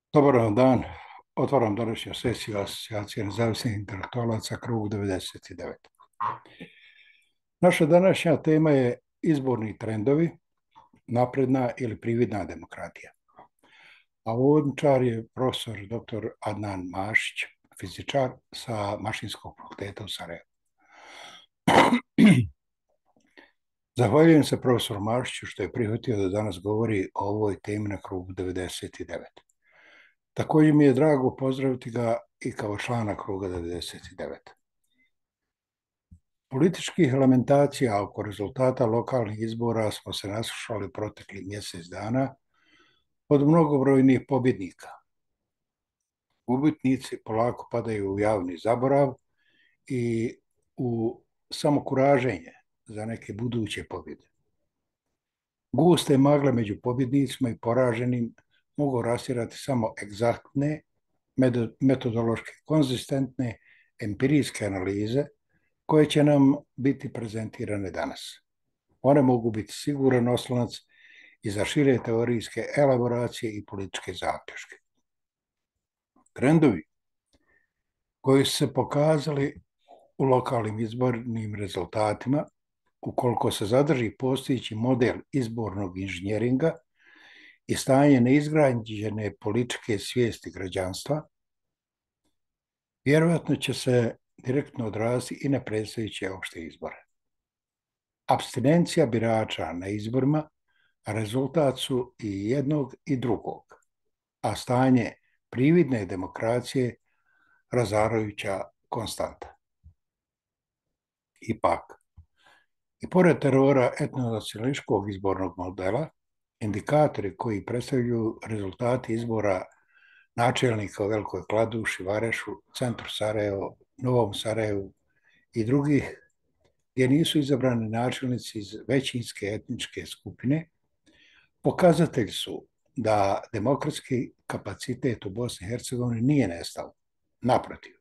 Dobar vam dan. Otvaram današnju sesiju Asocijacije nezavisnih intelektualaca krug 99. Naša današnja tema je izborni trendovi, napredna ili prividna demokratija. A uvodničar je profesor dr. Adnan Mašić, fizičar sa Mašinskog fakulteta u Sarajevu. Zahvaljujem se profesoru Mašiću što je prihvatio da danas govori o ovoj temi na krugu 99. Također mi je drago pozdraviti ga i kao člana kruga 99. Političkih lamentacija oko rezultata lokalnih izbora smo se naslušali proteklih mjesec dana od mnogobrojnih pobjednika. Gubitnici polako padaju u javni zaborav i u samokuraženje za neke buduće pobjede. Guste magle među pobjednicima i poraženim mogu rastirati samo egzaktne, metodološki konzistentne, empirijske analize koje će nam biti prezentirane danas. One mogu biti siguran oslonac i za šire teorijske elaboracije i političke zaključke. Trendovi koji su se pokazali u lokalnim izbornim rezultatima, ukoliko se zadrži postojeći model izbornog inženjeringa i stanje neizgrađene političke svijesti građanstva, vjerojatno će se direktno odraziti i na predstojeće opšte izbore. Apstinencija birača na izborima rezultat su i jednog i drugog, a stanje prividne demokracije razarajuća konstanta. Ipak, i pored terora etnonacionalističkog izbornog modela, indikatori koji predstavljaju rezultati izbora načelnika u Velikoj Kladuši, Varešu, centru Sarajevo, Novom Sarajevu i drugih, gdje nisu izabrani načelnici iz većinske etničke skupine, pokazatelj su da demokratski kapacitet u Bosni i Hercegovini nije nestao. Naprotiv.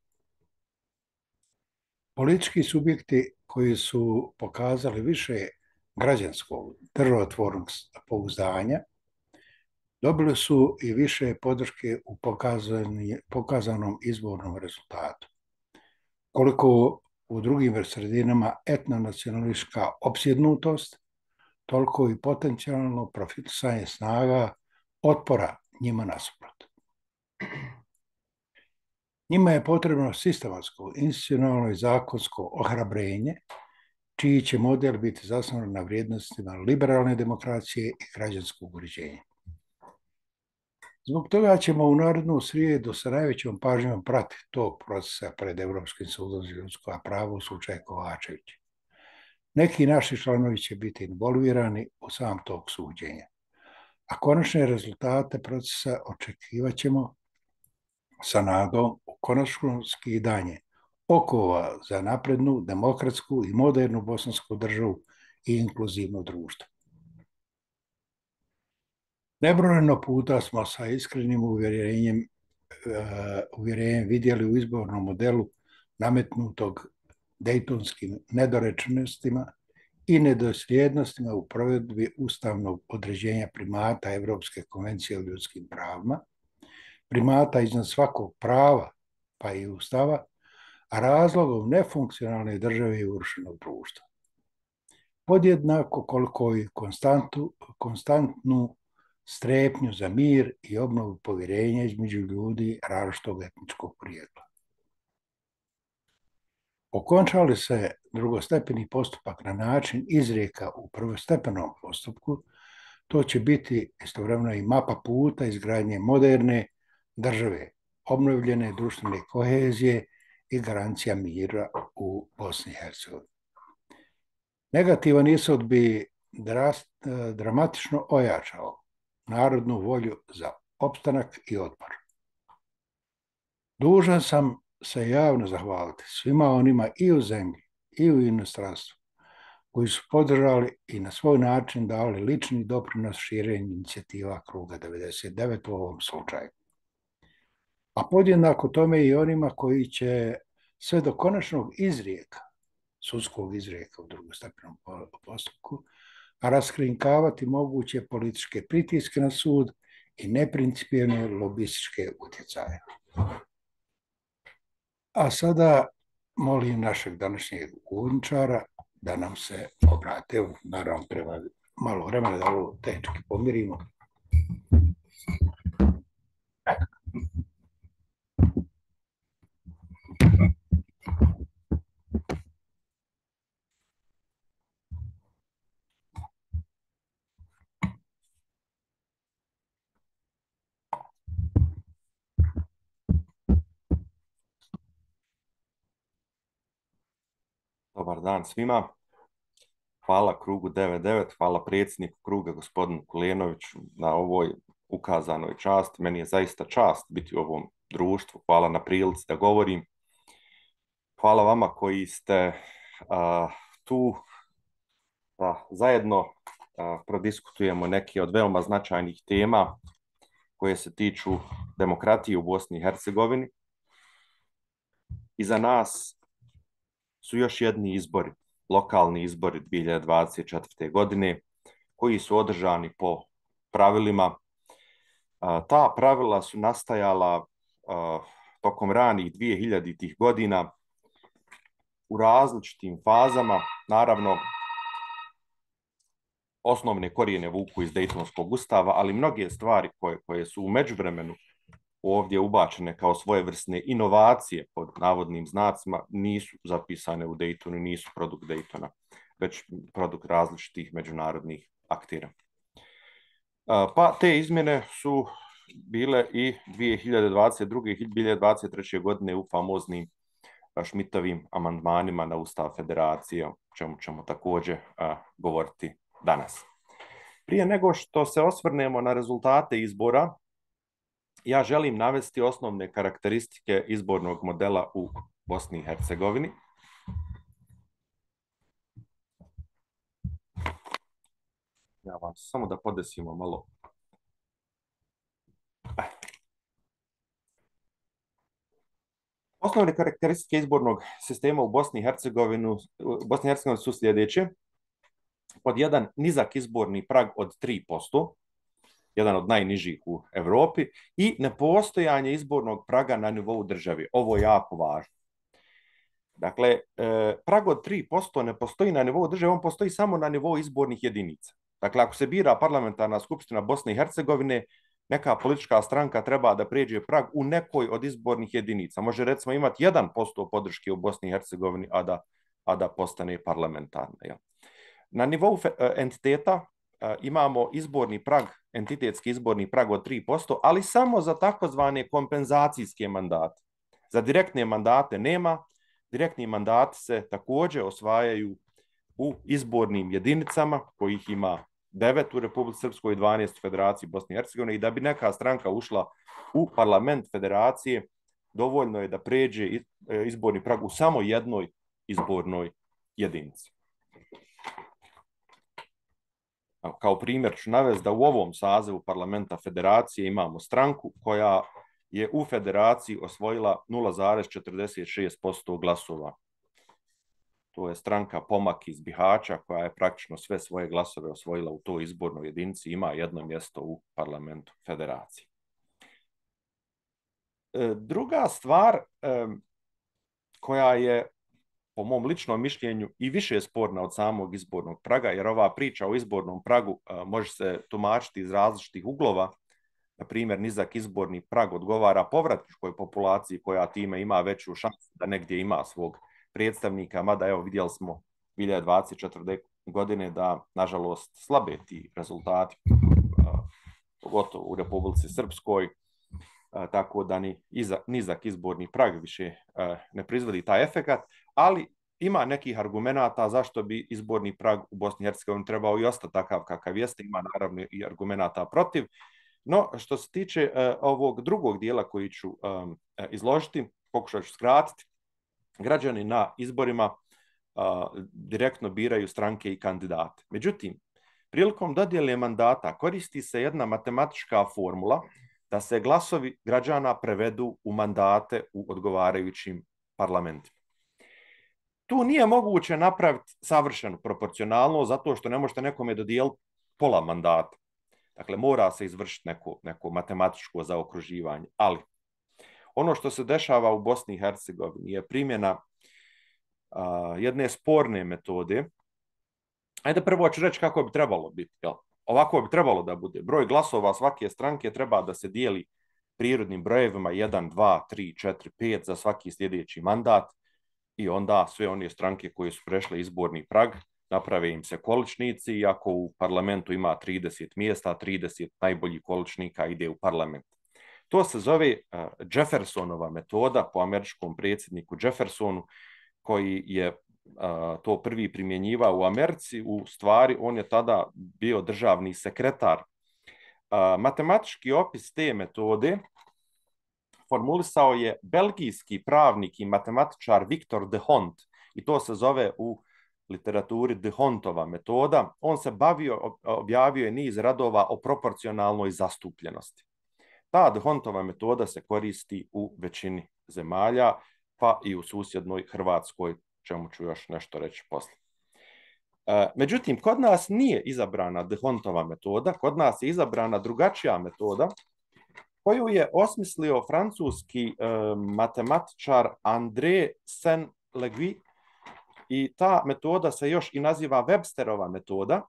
Politički subjekti koji su pokazali više građanskog državotvornog pouzdanja dobili su i više podrške u pokazanom izbornom rezultatu. Koliko u drugim sredinama etnonacionalistička opsjednutost, toliko i potencijalno profitisanje snaga otpora njima nasuprot. Njima je potrebno sistematsko, institucionalno i zakonsko ohrabrenje, čiji će model biti zasnovan na vrijednostima liberalne demokracije i građanskog uređenja. Zbog toga ćemo u narednu srijedu sa najvećom pažnjom pratiti tog procesa pred Evropskim sudom za ljudska prava u slučaju Kovačevića. Neki naši članovi će biti involvirani u sam tog suđenja. A konačne rezultate procesa očekivat ćemo sa nadom u konačno skidanje okova za naprednu, demokratsku i modernu bosansku državu i inkluzivno društvo. Nebrojeno puta smo sa iskrenim uvjerenjem vidjeli u izbornom modelu nametnutog dejtonskim nedorečenostima i nedosljednostima u provedbi ustavnog određenja primata Evropske konvencije o ljudskim pravima, primata iznad svakog prava, pa i ustava, a razlogom nefunkcionalne države i urušenog društva. Podjednako koliko i konstantnu strepnju za mir i obnovu povjerenja između ljudi različitog etničkog porijekla. Okončali se drugostepeni postupak na način izrijeka u prvostepenom postupku, to će biti istovremeno i mapa puta izgradnje moderne države, obnovljene društvene kohezije i garancija mira u Bosni i Hercegovini. Negativan ishod bi dramatično ojačao narodnu volju za opstanak i otpor. Dužan sam se javno zahvaliti svima onima i u zemlji i u inostranstvu koji su podržali i na svoj način dali lični doprinos širenju inicijativa kruga 99 u ovom slučaju. A podjednako tome i onima koji će sve do konačnog izrijeka, sudskog izrijeka u drugostepenom postupku, raskrinkavati moguće političke pritiske na sud i neprincipijelne lobističke utjecaje. A sada molim našeg današnjeg uvodničara da nam se obrate. Evo, naravno, treba malo vremena da ovo tehnički pomirimo. Dobar dan svima. Hvala krugu 99, hvala predsjedniku kruga gospodinu Kulenoviću na ovoj ukazanoj časti. Meni je zaista čast biti u ovom društvu. Hvala na prilici da govorim. Hvala vama koji ste tu da zajedno prodiskutujemo neke od veoma značajnih tema koje se tiču demokratije u Bosni i Hercegovini. Iza nas su još jedni izbori, lokalni izbori 2024. godine, koji su održani po pravilima. Ta pravila su nastajala tokom ranih 2000-ih godina u različitim fazama. Naravno, osnovne korijene vuku iz Dejtonskog ustava, ali mnoge stvari koje su u međuvremenu ovdje ubačene kao svojevrsne inovacije pod navodnim znacima nisu zapisane u Dejtonu, nisu produkt Dejtona, već produkt različitih međunarodnih aktera. Pa te izmjene su bile i 2022. i 2023. godine u famoznim Šmitovim amandmanima na Ustav Federacije, o čemu ćemo također govoriti danas. Prije nego što se osvrnemo na rezultate izbora, ja želim navesti osnovne karakteristike izbornog modela u Bosni i Hercegovini. Ja vam samo da podesimo malo. Osnovne karakteristike izbornog sistema u Bosni i Hercegovini su sljedeće. Pod jedan, nizak izborni prag od 3%, jedan od najnižih u Evropi, i nepostojanje izbornog praga na nivou države. Ovo je jako važno. Dakle, prag od 3% ne postoji na nivou države, on postoji samo na nivou izbornih jedinica. Dakle, ako se bira parlamentarna skupština Bosne i Hercegovine, neka politička stranka treba da pređe prag u nekoj od izbornih jedinica. Može recimo imati 1% podrške u Bosni i Hercegovini, a da postane parlamentarna. Ja. Na nivou entiteta imamo izborni prag, entitetski izborni prag od 3%, ali samo za takozvane kompenzacijske mandate. Za direktne mandate nema. Direktni mandati se također osvajaju u izbornim jedinicama, kojih ima 9 u Republici Srpskoj i 12 u Federaciji Bosne i Hercegovine, i da bi neka stranka ušla u parlament federacije, dovoljno je da pređe izborni prag u samo jednoj izbornoj jedinici. Kao primjer ću navesti da u ovom sazivu parlamenta federacije imamo stranku koja je u federaciji osvojila 0,46% glasova. To je stranka Pomak iz Bihaća, koja je praktično sve svoje glasove osvojila u toj izbornoj jedinici, ima jedno mjesto u parlamentu federacije. Druga stvar koja je po mom ličnom mišljenju i više sporna od samog izbornog praga, jer ova priča o izbornom pragu može se tumačiti iz različitih uglova. Na primjer, nizak izborni prag odgovara povratničkoj populaciji koja time ima veću šansu da negdje ima svog predstavnika, mada evo vidjeli smo 2024. godine da nažalost slabe ti rezultati, pogotovo u Republici Srpskoj, tako da ni nizak izborni prag više ne proizvodi taj efekat, ali ima nekih argumenata zašto bi izborni prag u Bosni i Hercegovini trebao i ostati takav kakav jeste, ima naravno i argumenata protiv. No, što se tiče ovog drugog dijela koji ću izložiti, pokušat ću skratiti, građani na izborima direktno biraju stranke i kandidate. Međutim, prilikom dodjele mandata koristi se jedna matematička formula da se glasovi građana prevedu u mandate u odgovarajućim parlamentima. Tu nije moguće napraviti savršenu proporcionalnost zato što ne možete nekome dodijeliti pola mandata. Dakle, mora se izvršiti neko matematičko zaokruživanje. Ali ono što se dešava u Bosni i Hercegovini je primjena jedne sporne metode. Ajde prvo ću reći kako bi trebalo biti. Jel? Ovako bi trebalo da bude. Broj glasova svake stranke treba da se dijeli prirodnim brojevima 1, 2, 3, 4, 5 za svaki sljedeći mandat i onda sve one stranke koje su prešle izborni prag naprave im se količnici i ako u parlamentu ima 30 mjesta, 30 najboljih količnika ide u parlament. To se zove Jeffersonova metoda po američkom predsjedniku Jeffersonu koji je to prvi primjenjivao u Americi. U stvari, on je tada bio državni sekretar. Matematički opis te metode formulisao je belgijski pravnik i matematičar Victor de Hont i to se zove u literaturi de Hontova metoda. On se objavio je niz radova o proporcionalnoj zastupljenosti. Ta de Hontova metoda se koristi u većini zemalja, pa i u susjednoj Hrvatskoj, čemu ću još nešto reći poslije. Međutim, kod nas nije izabrana de Hontova metoda, kod nas je izabrana drugačija metoda koju je osmislio francuski matematičar André Saint-Leguy i ta metoda se još i naziva Websterova metoda.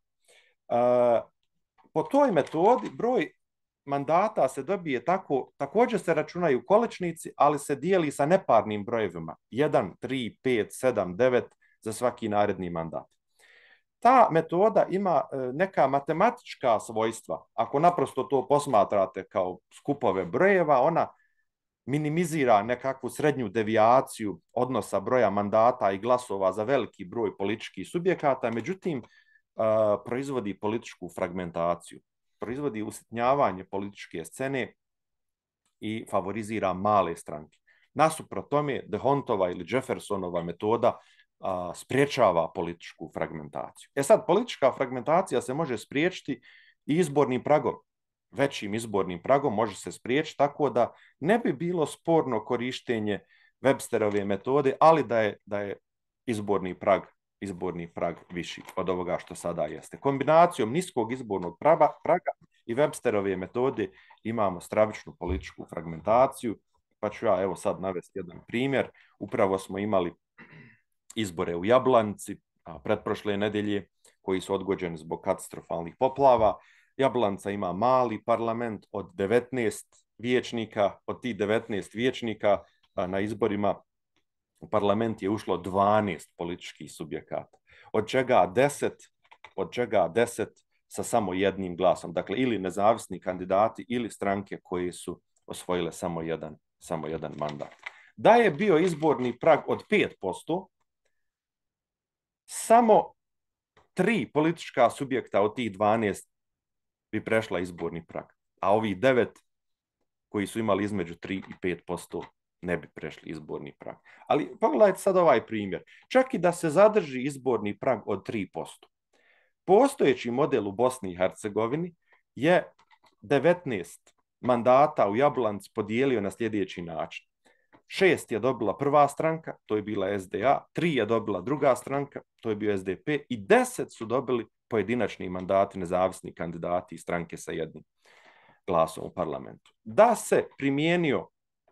Po toj metodi broj mandata se dobije tako, također se računaju količnici, ali se dijeli sa neparnim brojevima. 1, 3, 5, 7, 9 za svaki naredni mandat. Ta metoda ima neka matematička svojstva. Ako naprosto to posmatrate kao skupove brojeva, ona minimizira nekakvu srednju devijaciju odnosa broja mandata i glasova za veliki broj političkih subjekata, međutim, proizvodi političku fragmentaciju. Proizvodi usitnjavanje političke scene i favorizira male stranke. Nasuprot tome, de Hontova ili Jeffersonova metoda spriječava političku fragmentaciju. Sad, politička fragmentacija se može spriječiti i izbornim pragom. Većim izbornim pragom može se spriječiti tako da ne bi bilo sporno korištenje Websterove metode, ali da je izborni prag viši od ovoga što sada jeste. Kombinacijom niskog izbornog praga i Websterove metode imamo stravičnu političku fragmentaciju, pa ću ja evo sad navesti jedan primjer. Upravo smo imali izbore u Jablanci pretprošle nedelje koji su odgođeni zbog katastrofalnih poplava. Jablanca ima mali parlament od 19 vijećnika. Od tih 19 vijećnika na izborima u parlament je ušlo 12 političkih subjekata, od čega 10 sa samo jednim glasom. Dakle, ili nezavisni kandidati ili stranke koje su osvojile samo jedan mandat. Da je bio izborni prag od 5%, samo 3 politička subjekta od tih 12 bi prešla izborni prag, a ovih 9 koji su imali između 3 i 5% ne bi prešli izborni prag. Ali pogledajte sad ovaj primjer. Čak i da se zadrži izborni prag od 3%. Postojeći model u Bosni i Hercegovini je 19 mandata u Jablanci podijelio na sljedeći način. 6 je dobila prva stranka, to je bila SDA, 3 je dobila druga stranka, to je bio SDP i 10 su dobili pojedinačni mandati, nezavisni kandidati i stranke sa jednim glasom u parlamentu. Da se primijenio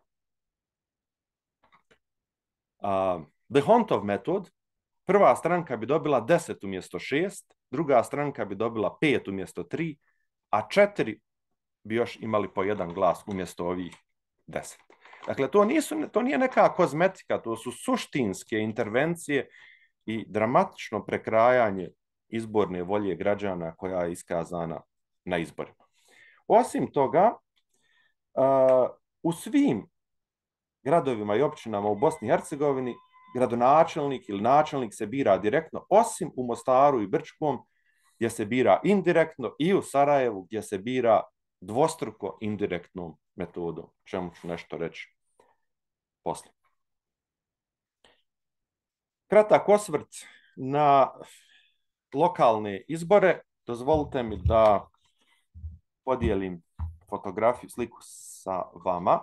de Hontov metod, prva stranka bi dobila 10 umjesto 6, druga stranka bi dobila 5 umjesto 3, a 4 bi još imali po jedan glas umjesto ovih 10. Dakle, to nije neka kozmetika, to su suštinske intervencije i dramatično prekrajanje izborne volje građana koja je iskazana na izborima. Osim toga, u svim gradovima i općinama u Bosni i Hercegovini gradonačelnik ili načelnik se bira direktno, osim u Mostaru i Brčkom gdje se bira indirektno i u Sarajevu gdje se bira dvostruko indirektnom metodom, čemu ću nešto reći poslije. Kratak osvrt na lokalne izbore. Dozvolite mi da podijelim fotografiju, sliku sa vama.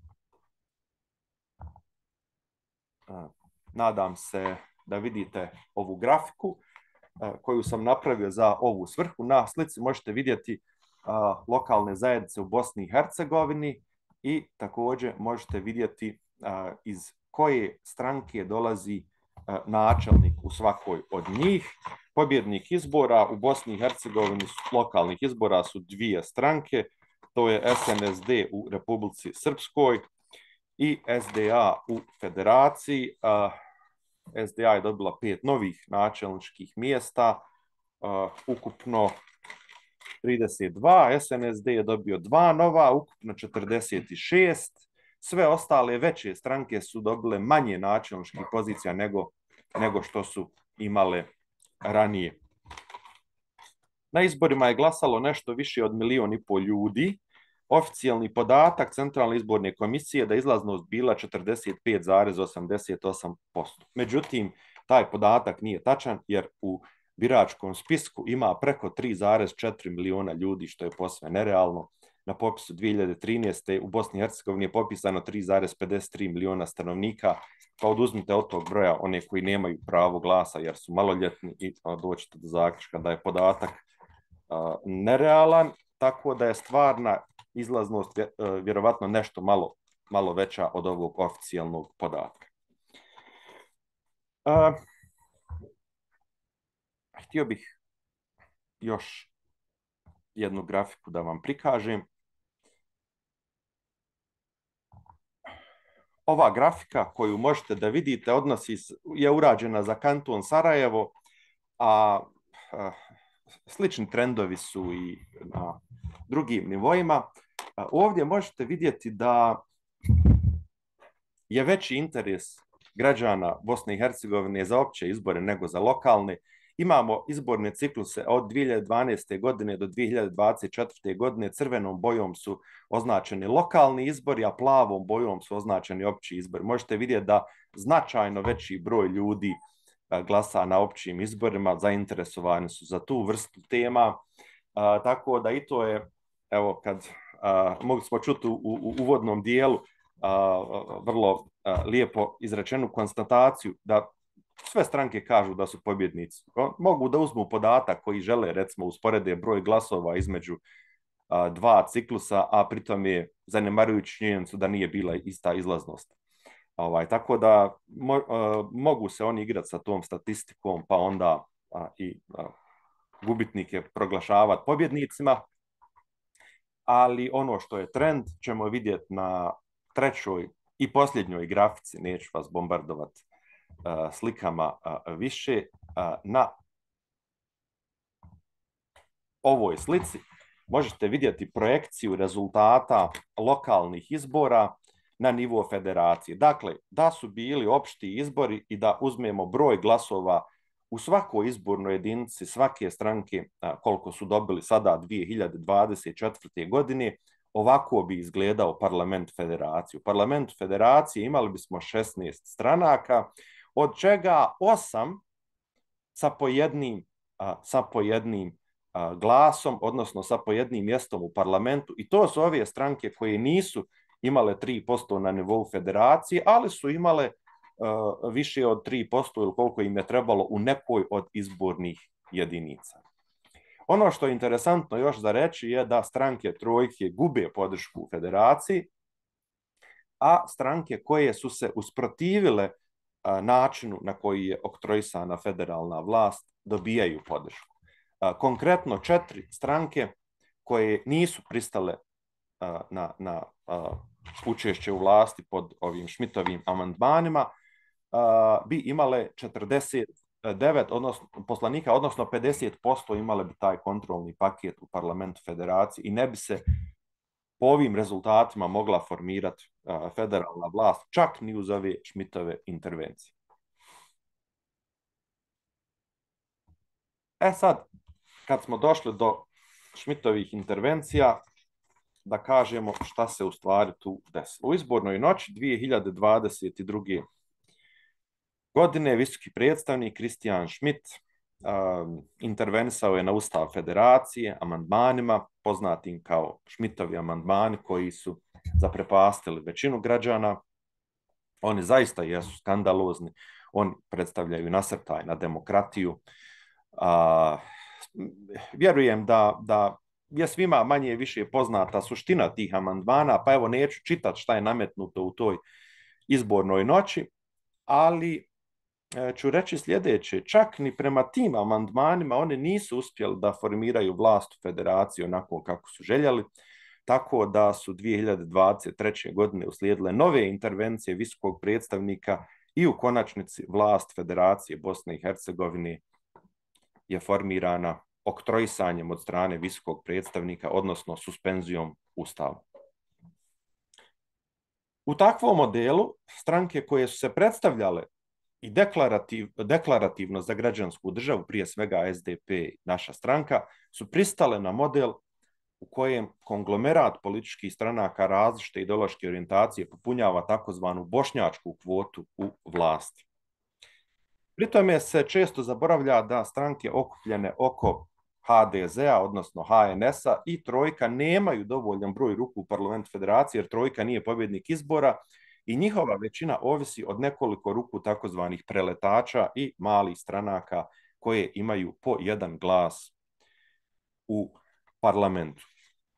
Nadam se da vidite ovu grafiku koju sam napravio za ovu svrhu. Na slici možete vidjeti lokalne zajednice u Bosni i Hercegovini i također možete vidjeti iz koje stranke dolazi načelnik u svakoj od njih. Pobjednik izbora u Bosni i Hercegovini lokalnih izbora su dvije stranke, to je SNSD u Republici Srpskoj i SDA u Federaciji. SDA je dobila 5 novih načelničkih mjesta, ukupno 32, SNSD je dobio 2 nova, ukupno 46. Sve ostale veće stranke su dobile manje načelničkih pozicija nego što su imale ranije. Na izborima je glasalo nešto više od 1,5 miliona ljudi. Oficijalni podatak Centralne izborne komisije je da izlaznost bila 45,88%. Međutim, taj podatak nije tačan jer u biračkom spisku ima preko 3,4 miliona ljudi, što je posve nerealno. Na popisu 2013. u Bosni i Hercegovini je popisano 3,53 miliona stanovnika, pa oduzmite od tog broja one koji nemaju pravo glasa jer su maloljetni i doćete do zaključka da je podatak nerealan, tako da je stvarna izlaznost vjerovatno nešto malo veća od ovog oficijalnog podatka. Htio bih još jednu grafiku da vam prikažem. Ova grafika koju možete da vidite je urađena za kanton Sarajevo, a slični trendovi su i na drugim nivoima. Ovdje možete vidjeti da je veći interes građana Bosne i Hercegovine za opće izbore nego za lokalne. Imamo izborne cikluse od 2012. godine do 2024. godine. Crvenom bojom su označeni lokalni izbori, a plavom bojom su označeni opći izbori. Možete vidjeti da značajno veći broj ljudi glasa na općim izborima, zainteresovani su za tu vrstu tema. Tako da i to je, evo, kad mogli smo čuti u uvodnom dijelu vrlo lijepo izrečenu konstataciju da sve stranke kažu da su pobjednici. Mogu da uzmu podatak koji žele, recimo, usporede broj glasova između 2 ciklusa, a pritom je zanemarujući činjenicu da nije bila ista izlaznost. Tako da mogu se oni igrati sa tom statistikom, pa onda i gubitnike proglašavati pobjednicima. Ali ono što je trend ćemo vidjeti na trećoj i posljednjoj grafici, neću vas bombardovati slikama više. Na ovoj slici možete vidjeti projekciju rezultata lokalnih izbora na nivo federacije. Dakle, da su bili opšti izbori i da uzmemo broj glasova u svakoj izbornoj jedinici svake stranke koliko su dobili sada 2024. godine, ovako bi izgledao parlament federacije. U parlamentu federacije imali bismo 16 stranaka, od čega 8 sa po jednim glasom, odnosno sa po jednim mjestom u parlamentu. I to su ove stranke koje nisu imale 3% na nivou federacije, ali su imale više od 3% ili koliko im je trebalo u nekoj od izbornih jedinica. Ono što je interesantno još za reći je da stranke trojke gube podršku u federaciji, a stranke koje su se usprotivile načinu na koji je oktroisana federalna vlast dobijaju podršku. Konkretno 4 stranke koje nisu pristale na učešće u vlasti pod ovim Šmitovim amandmanima bi imale 49 poslanika, odnosno 50% imale bi taj kontrolni paket u parlamentu federacije i ne bi se po ovim rezultatima mogla formirati federalna vlast, čak ni uz ove Šmitove intervencije. Sad, kad smo došli do Šmitovih intervencija, da kažemo šta se u stvari tu desilo. U izbornoj noći 2022. godine visoki predstavnik Kristijan Šmit intervenisao je na Ustav federacije amandmanima, poznatim kao Šmitovi amandmani, koji su zaprepastili većinu građana. Oni zaista jesu skandalozni, oni predstavljaju nasrtaj na demokratiju. Vjerujem da je svima manje više poznata suština tih amandmana, pa evo neću čitati šta je nametnuto u toj izbornoj noći, ali ću reći sljedeće, čak ni prema tim amandmanima oni nisu uspjeli da formiraju vlast u federaciji onako kako su željeli, tako da su 2023. godine uslijedile nove intervencije visokog predstavnika i u konačnici vlast Federacije Bosne i Hercegovine je formirana oktroisanjem od strane visokog predstavnika, odnosno suspenzijom Ustava. U takvom modelu stranke koje su se predstavljale i deklarativno za građansku državu, prije svega SDP, naša stranka, su pristale na model u kojem konglomerat političkih stranaka različite ideološke orijentacije popunjava takozvanu bošnjačku kvotu u vlasti. Pri tome se često zaboravlja da stranke okupljene oko HDZ-a, odnosno HNS-a i Trojka nemaju dovoljan broj ruku u parlamentu federacije, jer Trojka nije pobjednik izbora i njihova većina ovisi od nekoliko ruku takozvanih preletača i malih stranaka koje imaju po jedan glas u parlamentu.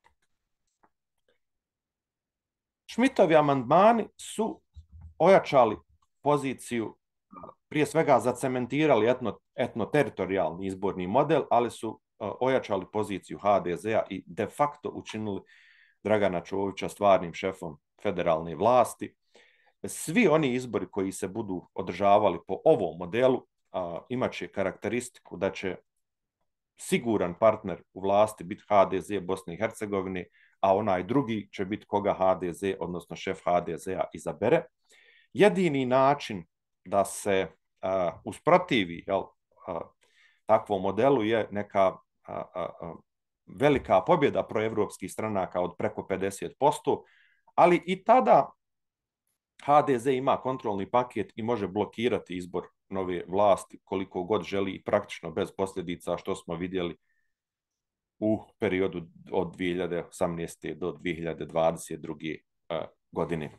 Šmitovi amandmani su ojačali poziciju, prije svega zacementirali etnoteritorijalni izborni model, ali su ojačali poziciju HDZ-a i de facto učinili Dragana Čovića stvarnim šefom federalne vlasti. Svi oni izbori koji se budu održavali po ovom modelu imat će karakteristiku da će siguran partner u vlasti biti HDZ Bosne i Hercegovine, a onaj drugi će biti koga HDZ, odnosno šef HDZ-a izabere. Jedini način da se usprotivi takvom modelu je neka velika pobjeda proevropskih stranaka od preko 50%, ali i tada HDZ ima kontrolni paket i može blokirati izbor nove vlasti koliko god želi i praktično bez posljedica, što smo vidjeli u periodu od 2018. do 2022. godine.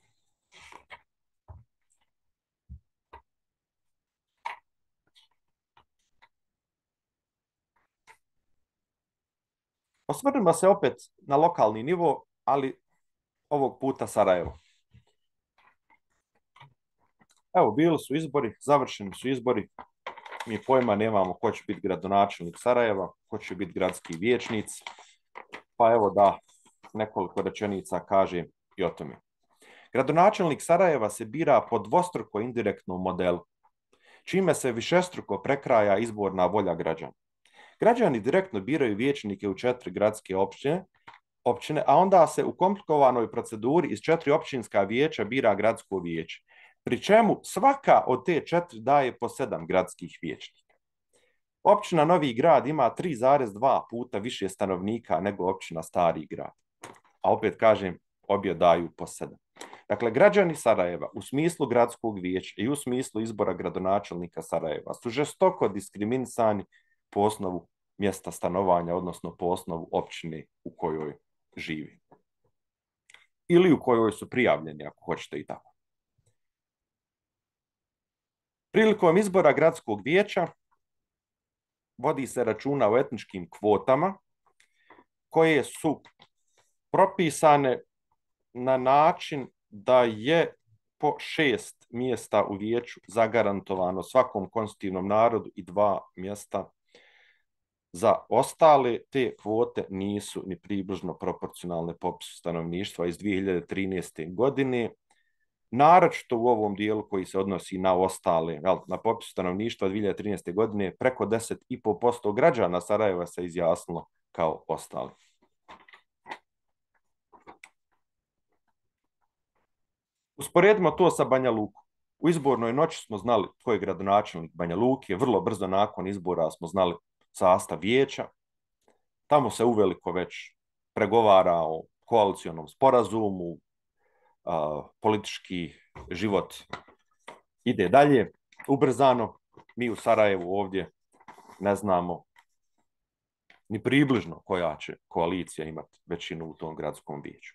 Osvrnimo se opet na lokalni nivo, ali ovog puta Sarajevo. Evo, bili su izbori, završeni su izbori, mi pojma nemamo ko će biti gradonačelnik Sarajeva, ko će biti gradski vijećnici, pa evo da nekoliko rečenica kažem i o tome. Gradonačelnik Sarajeva se bira po dvostruko indirektnom modelu, čime se višestruko prekraja izborna volja građana. Građani direktno biraju vijećnike u 4 gradske općine, a onda se u komplikovanoj proceduri iz 4 općinska vijeća bira gradsko vijeće, pri čemu svaka od te 4 daje po 7 gradskih vijećnika. Općina Novi Grad ima 3,2 puta više stanovnika nego općina Stari Grad, a opet kažem, obje daju po 7. Dakle, građani Sarajeva u smislu gradskog vijeća i u smislu izbora gradonačelnika Sarajeva su žestoko diskriminisani po osnovu mjesta stanovanja, odnosno po osnovu općine u kojoj živi. Ili u kojoj su prijavljeni, ako hoćete i tako. Prilikom izbora gradskog vijeća vodi se računa o etničkim kvotama koje su propisane na način da je po 6 mjesta u vijeću zagarantovano svakom konstitutivnom narodu i 2 mjesta za ostale. Te kvote nisu ni približno proporcionalne popisu stanovništva iz 2013. godine, naročito u ovom dijelu koji se odnosi na ostale. Na popisu stanovništva 2013. godine preko 10,5% građana Sarajeva se izjasnilo kao ostali. Usporedimo to sa Banja Lukom. U izbornoj noći smo znali tko je gradonačelnik Banja Luke, vrlo brzo nakon izbora smo znali sastav vijeća. Tamo se uveliko već pregovara o koalicionom sporazumu, politički život ide dalje ubrzano. Mi u Sarajevu ovdje ne znamo ni približno koja će koalicija imati većinu u tom gradskom vijeću.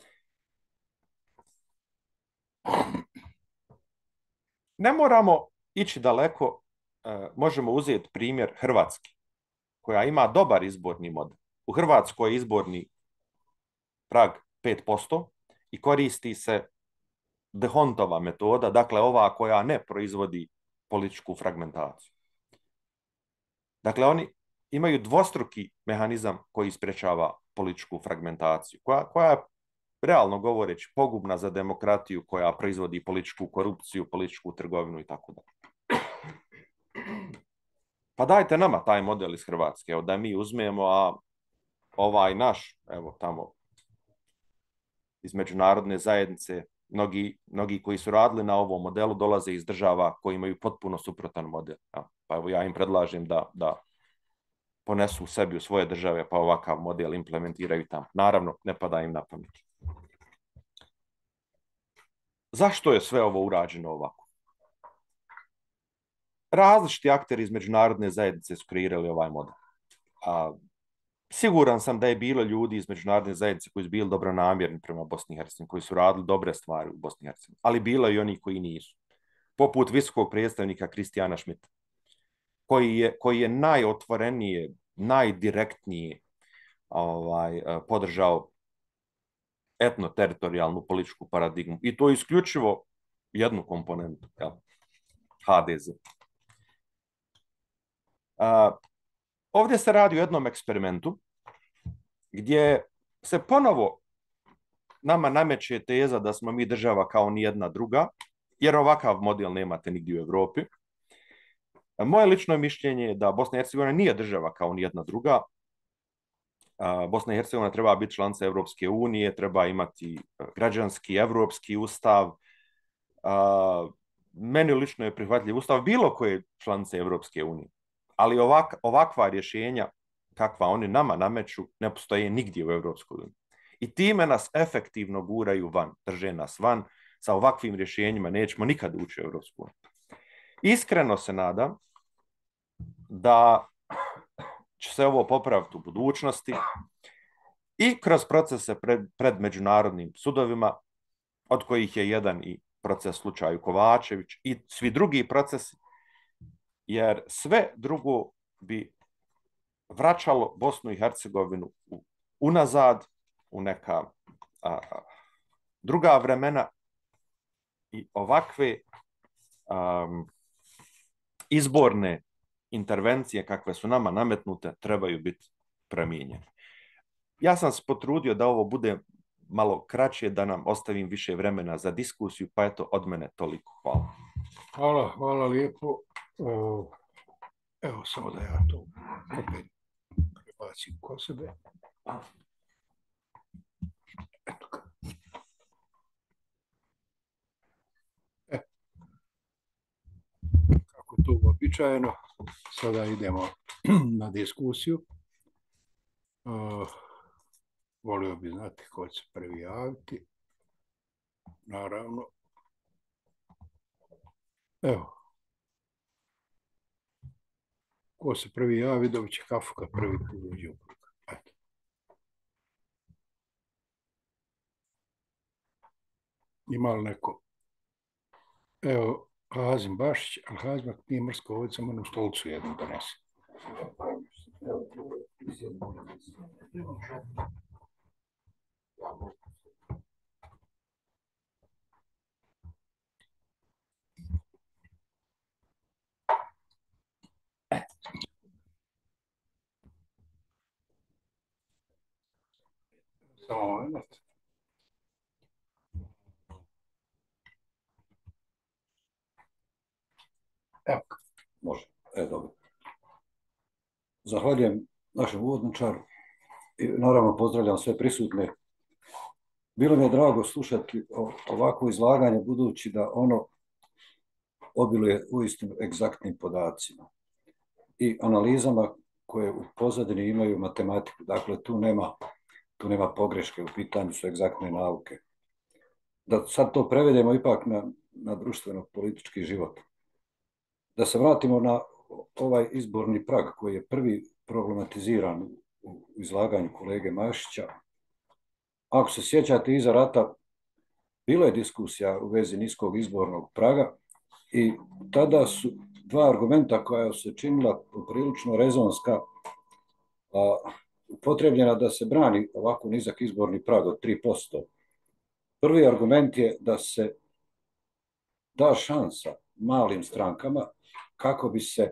Ne moramo ići daleko, možemo uzeti primjer Hrvatske, koja ima dobar izborni model. U Hrvatskoj je izborni prag 5% i koristi se D'Hondtova metoda, dakle ova koja ne proizvodi političku fragmentaciju. Dakle, oni imaju dvostruki mehanizam koji sprečava političku fragmentaciju, koja je, realno govoreći, pogubna za demokratiju, koja proizvodi političku korupciju, političku trgovinu i tako dalje. Pa dajte nama taj model iz Hrvatske, evo, da mi uzmemo, a ovaj naš, evo tamo, iz međunarodne zajednice, mnogi koji su radili na ovom modelu dolaze iz država koji imaju potpuno suprotan model. Ja. Pa evo ja im predlažem da ponesu sebi u svoje države, pa ovakav model implementiraju tamo. Naravno, ne pada im na pamet. Zašto je sve ovo urađeno ovako? Različiti akteri iz međunarodne zajednice su kreirali ovaj model. Siguran sam da je bilo ljudi iz međunarodne zajednice koji su bili dobronamjerni prema Bosni i Hercegovini, koji su radili dobre stvari u Bosni i Hercegovini, ali bilo i oni koji nisu. Poput visokog predstavnika Kristijana Schmidta, koji je najotvorenije, najdirektnije podržao etno-teritorijalnu političku paradigmu. I to isključivo jednu komponentu, HDZ. Ovdje se radi o jednom eksperimentu gdje se ponovo nama nameće teza da smo mi država kao nijedna druga, jer ovakav model nemate nigdje u Evropi. Moje lično mišljenje je da Bosna i Hercegovina nije država kao nijedna druga. Bosna i Hercegovina treba biti članica Evropske unije, treba imati građanski, evropski ustav. Meni lično je prihvatljiv ustav bilo koje članice Evropske unije. Ali ovakva rješenja kakva oni nama nameću ne postoje nigdje u Evropskoj uniji. I time nas efektivno guraju van, drže nas van. Sa ovakvim rješenjima nećemo nikad ući u Evropsku uniju. Iskreno se nadam da će se ovo popraviti u budućnosti i kroz procese pred međunarodnim sudovima, od kojih je jedan i proces slučaju Kovačević i svi drugi procesi, jer sve drugo bi vraćalo Bosnu i Hercegovinu unazad u neka druga vremena i ovakve izborne intervencije kakve su nama nametnute trebaju biti promijenjene. Ja sam se potrudio da ovo bude malo kraće, da nam ostavim više vremena za diskusiju, pa eto, od mene toliko. Hvala. Hvala lijepo. Evo, samo da ja to opet prebacim kod sebe. Eto ga. Kako to uobičajeno, sada idemo na diskusiju. Volio bi znati ko će prvi javiti. Naravno. Evo. Ko se prvi javi, dobit će kafu kad prvi uđe u krug. Ima li neko? Evo, Hazim Bašić, ali Hazim ako nije mrsko, ovdje sam onu stolicu jednu donese. Samo moment. Evo, može. Dobro. Zahvaljujem našem uvodničaru i naravno pozdravljam sve prisutne. Bilo mi je drago slušati ovako izlaganje, budući da ono obiluje uistinu egzaktnim podacima i analizama koje u pozadini imaju matematiku. Dakle, tu nema pogreške, u pitanju su egzaktne nauke. Da sad to prevedemo ipak na društveno-politički život. Da se vratimo na ovaj izborni prag koji je prvi problematiziran u izlaganju kolege Mašića. Ako se sjećate, iza rata bila je diskusija u vezi niskog izbornog praga i tada su dva argumenta koja se činila prilično rezonska upotrebljena da se brani ovako nizak izborni prag od 3%. Prvi argument je da se da šansa malim strankama kako bi se,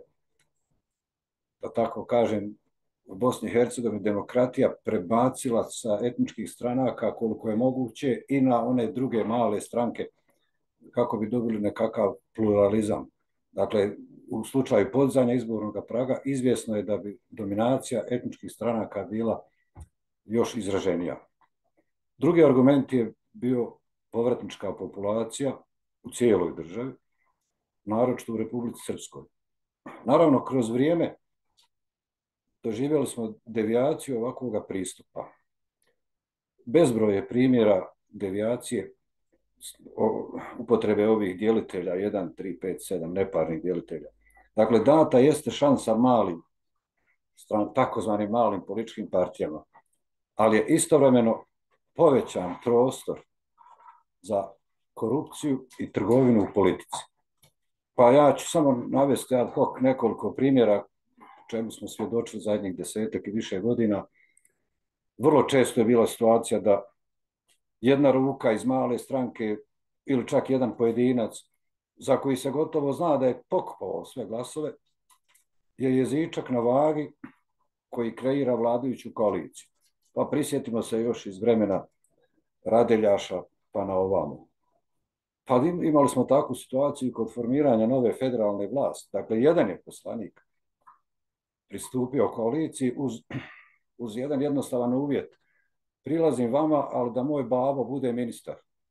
da tako kažem, u Bosni i Hercegovini demokratija prebacila sa etničkih stranaka koliko je moguće i na one druge male stranke kako bi dobili nekakav pluralizam. Dakle, u slučaju podizanja izbornog praga izvjesno je da bi dominacija etničkih stranaka bila još izraženija. Drugi argument je bio povratnička populacija u cijeloj državi, naročito u Republici Srpskoj. Naravno, kroz vrijeme doživjeli smo devijaciju ovakvoga pristupa. Bezbroj je primjera devijacije upotrebe ovih djelitelja, 1, 3, 5, 7 neparnih djelitelja. Dakle, data jeste šansa malim, takozvanim malim političkim partijama, ali je istovremeno povećan prostor za korupciju i trgovinu u politici. Pa ja ću samo navesti ad hoc nekoliko primjera čemu smo svjedočili zadnjih 10 i više godina. Vrlo često je bila situacija da jedna ruka iz male stranke ili čak jedan pojedinac za koji se gotovo zna da je pokupao sve glasove je jezičak na vagi koji kreira vladajuću koaliciju. Pa prisjetimo se još iz vremena Radeljaša pa na ovamo. Pa imali smo takvu situaciju kod formiranja nove federalne vlasti. Dakle, jedan je poslanik pristupio koaliciji uz jedan jednostavan uvjet. Prilazim vama, ali da moj babo bude ministar.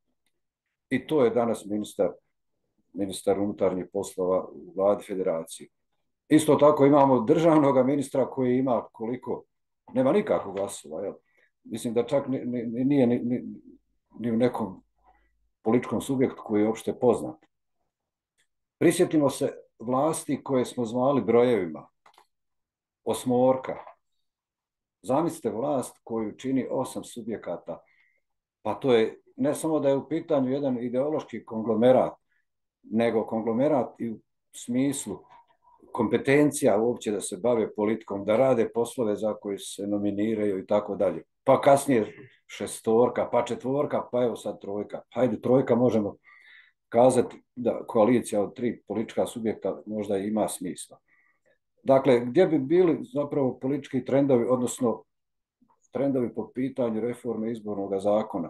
I to je danas ministar unutarnjih poslova u vladi federacije. Isto tako imamo državnog ministra koji ima koliko? Nema nikakvog glasova. Jel? Mislim da čak nije ni u nekom političkom subjektu koji je uopšte poznat. Prisjetimo se vlasti koje smo zvali brojevima. Osmorka. Zamislite vlast koju čini 8 subjekata. Pa to je ne samo da je u pitanju jedan ideološki konglomerat, nego konglomerat i u smislu kompetencija uopće da se bave politikom, da rade poslove za koje se nominiraju i tako dalje. Pa kasnije 6, pa 4, pa evo sad 3. Hajde, 3 možemo kazati da koalicija od 3 politička subjekta možda ima smisla. Dakle, gdje bi bili zapravo politički trendovi, odnosno trendovi po pitanju reforme izbornog zakona?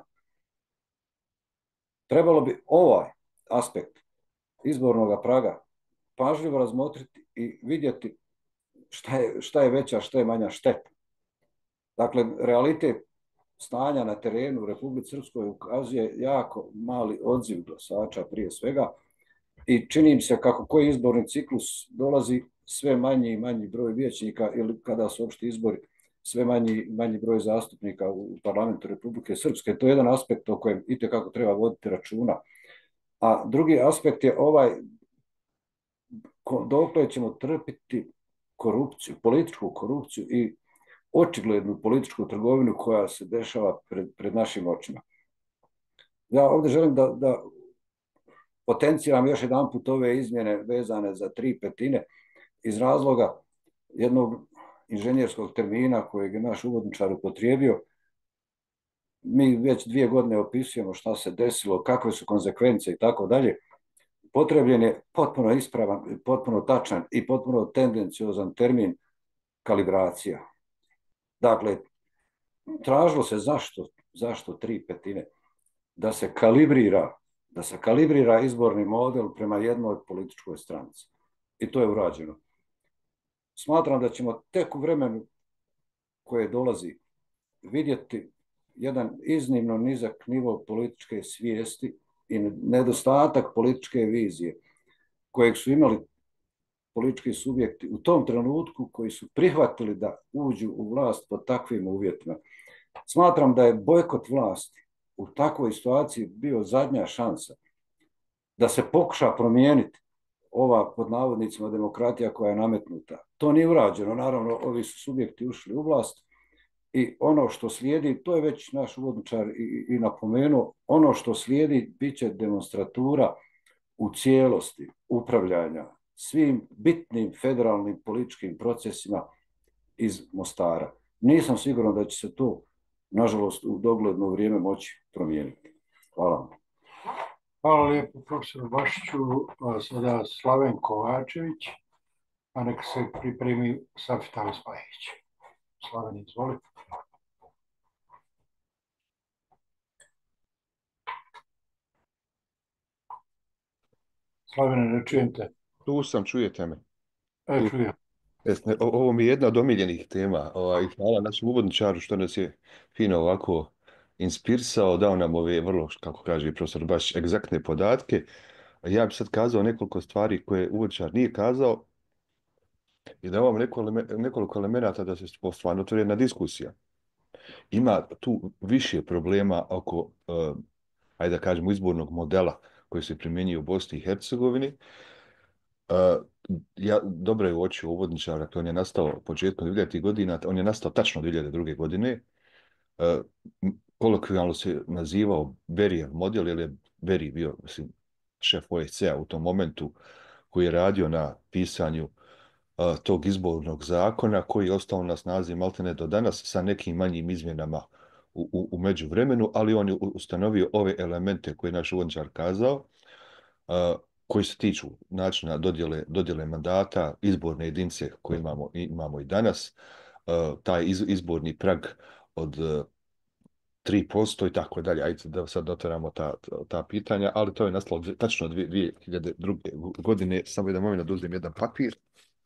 Trebalo bi ovaj aspekt izbornog praga pažljivo razmotriti i vidjeti šta je veća, šta je manja šteta. Dakle, realitet stanja na terenu u Republici Srpskoj ukazuje jako mali odziv glasača prije svega i čini im se kako koji izborni ciklus dolazi sve manji i manji broj vijećnika ili kada su opšti izbori sve manji broj zastupnika u parlamentu Republike Srpske. To je jedan aspekt o kojem itekako treba voditi računa. A drugi aspekt je ovaj dokle ćemo trpiti korupciju, političku korupciju i očiglednu političku trgovinu koja se dešava pred našim očima. Ja ovdje želim da potenciram još jedan put ove izmjene vezane za 3/5 iz razloga jednog inženjerskog termina kojeg je naš uvodničar upotrijebio. Mi već 2 godine opisujemo šta se desilo, kakve su konsekvence i tako dalje. Potrebljen je potpuno ispravan, potpuno tačan i potpuno tendenciozan termin kalibracija. Dakle, tražilo se zašto 3/5? Da se kalibrira izborni model prema jednoj političkoj stranci. I to je urađeno. Smatram da ćemo tek u vremenu koje dolazi vidjeti jedan iznimno nizak nivo političke svijesti i nedostatak političke vizije kojeg su imali politički subjekti u tom trenutku koji su prihvatili da uđu u vlast pod takvim uvjetima. Smatram da je bojkot vlasti u takvoj situaciji bio zadnja šansa da se pokuša promijeniti ova pod navodnicima demokratija koja je nametnuta. To nije urađeno, naravno ovi su subjekti ušli u vlast i ono što slijedi, to je već naš uvodničar i napomenuo, ono što slijedi bit će demonstratura u cijelosti upravljanja svim bitnim federalnim političkim procesima iz Mostara. nisam siguran da će se to, nažalost, u dogledno vrijeme moći promijeniti. Hvala vam. Hvala lijepo, profesor Bašiću. Sada Slaven Kovačević, a neka se pripremi Safital Spajić. Slaven, izvolite. Slavene, ne čujem te. Tu sam, čujete me. Čujem. Ovo mi je jedna od omiljenih tema. I hvala našem uvodničaru što nas je fino ovako inspirisao, dao nam ove vrlo, kako kaže profesor Baš, egzaktne podatke. Ja bih sad kazao nekoliko stvari koje uvodničar nije kazao i da vam nekoliko elemenata da se stvarno otvori jedna diskusija. Ima tu više problema oko, ajde da kažemo, izbornog modela koji se primjenjuje u Bosni i Hercegovini. Ja dobro je uočio uvodničar, dakle on je nastao početkom 2000. godina, on je nastao tačno 2002. godine. Kolokvijalno se nazivao Berijev model, jer je Berij bio, mislim, šef OSCE-a u tom momentu, koji je radio na pisanju tog izbornog zakona, koji je ostao na snazi maltene do danas sa nekim manjim izmjenama u međuvremenu, ali on je ustanovio ove elemente koje je naš uvodničar kazao, koji se tiču načina dodjele mandata, izborne jedinice koje imamo i danas, taj izborni prag od 3% i tako dalje. Ajde da sad otvaramo ta pitanja, ali to je nastalo tačno 2002. godine. Samo jedan moment da uzmem jedan papir.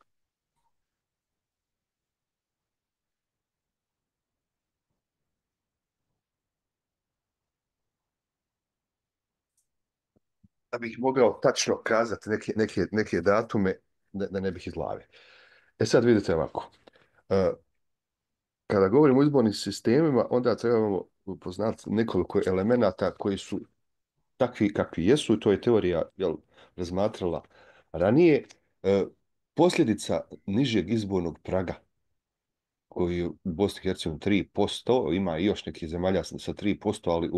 Da bih mogao tačno kazati neke datume da ne bih iz glave. Sad vidite ovako. Kada govorimo o izbornim sistemima, onda trebamo upoznati nekoliko elemenata koji su takvi kakvi jesu, to je teorija razmatrala ranije. Posljedica nižeg izbornog praga, koji je u Bosni i Hercegovini 3%, ima i još nekih zemalja sa 3%, ali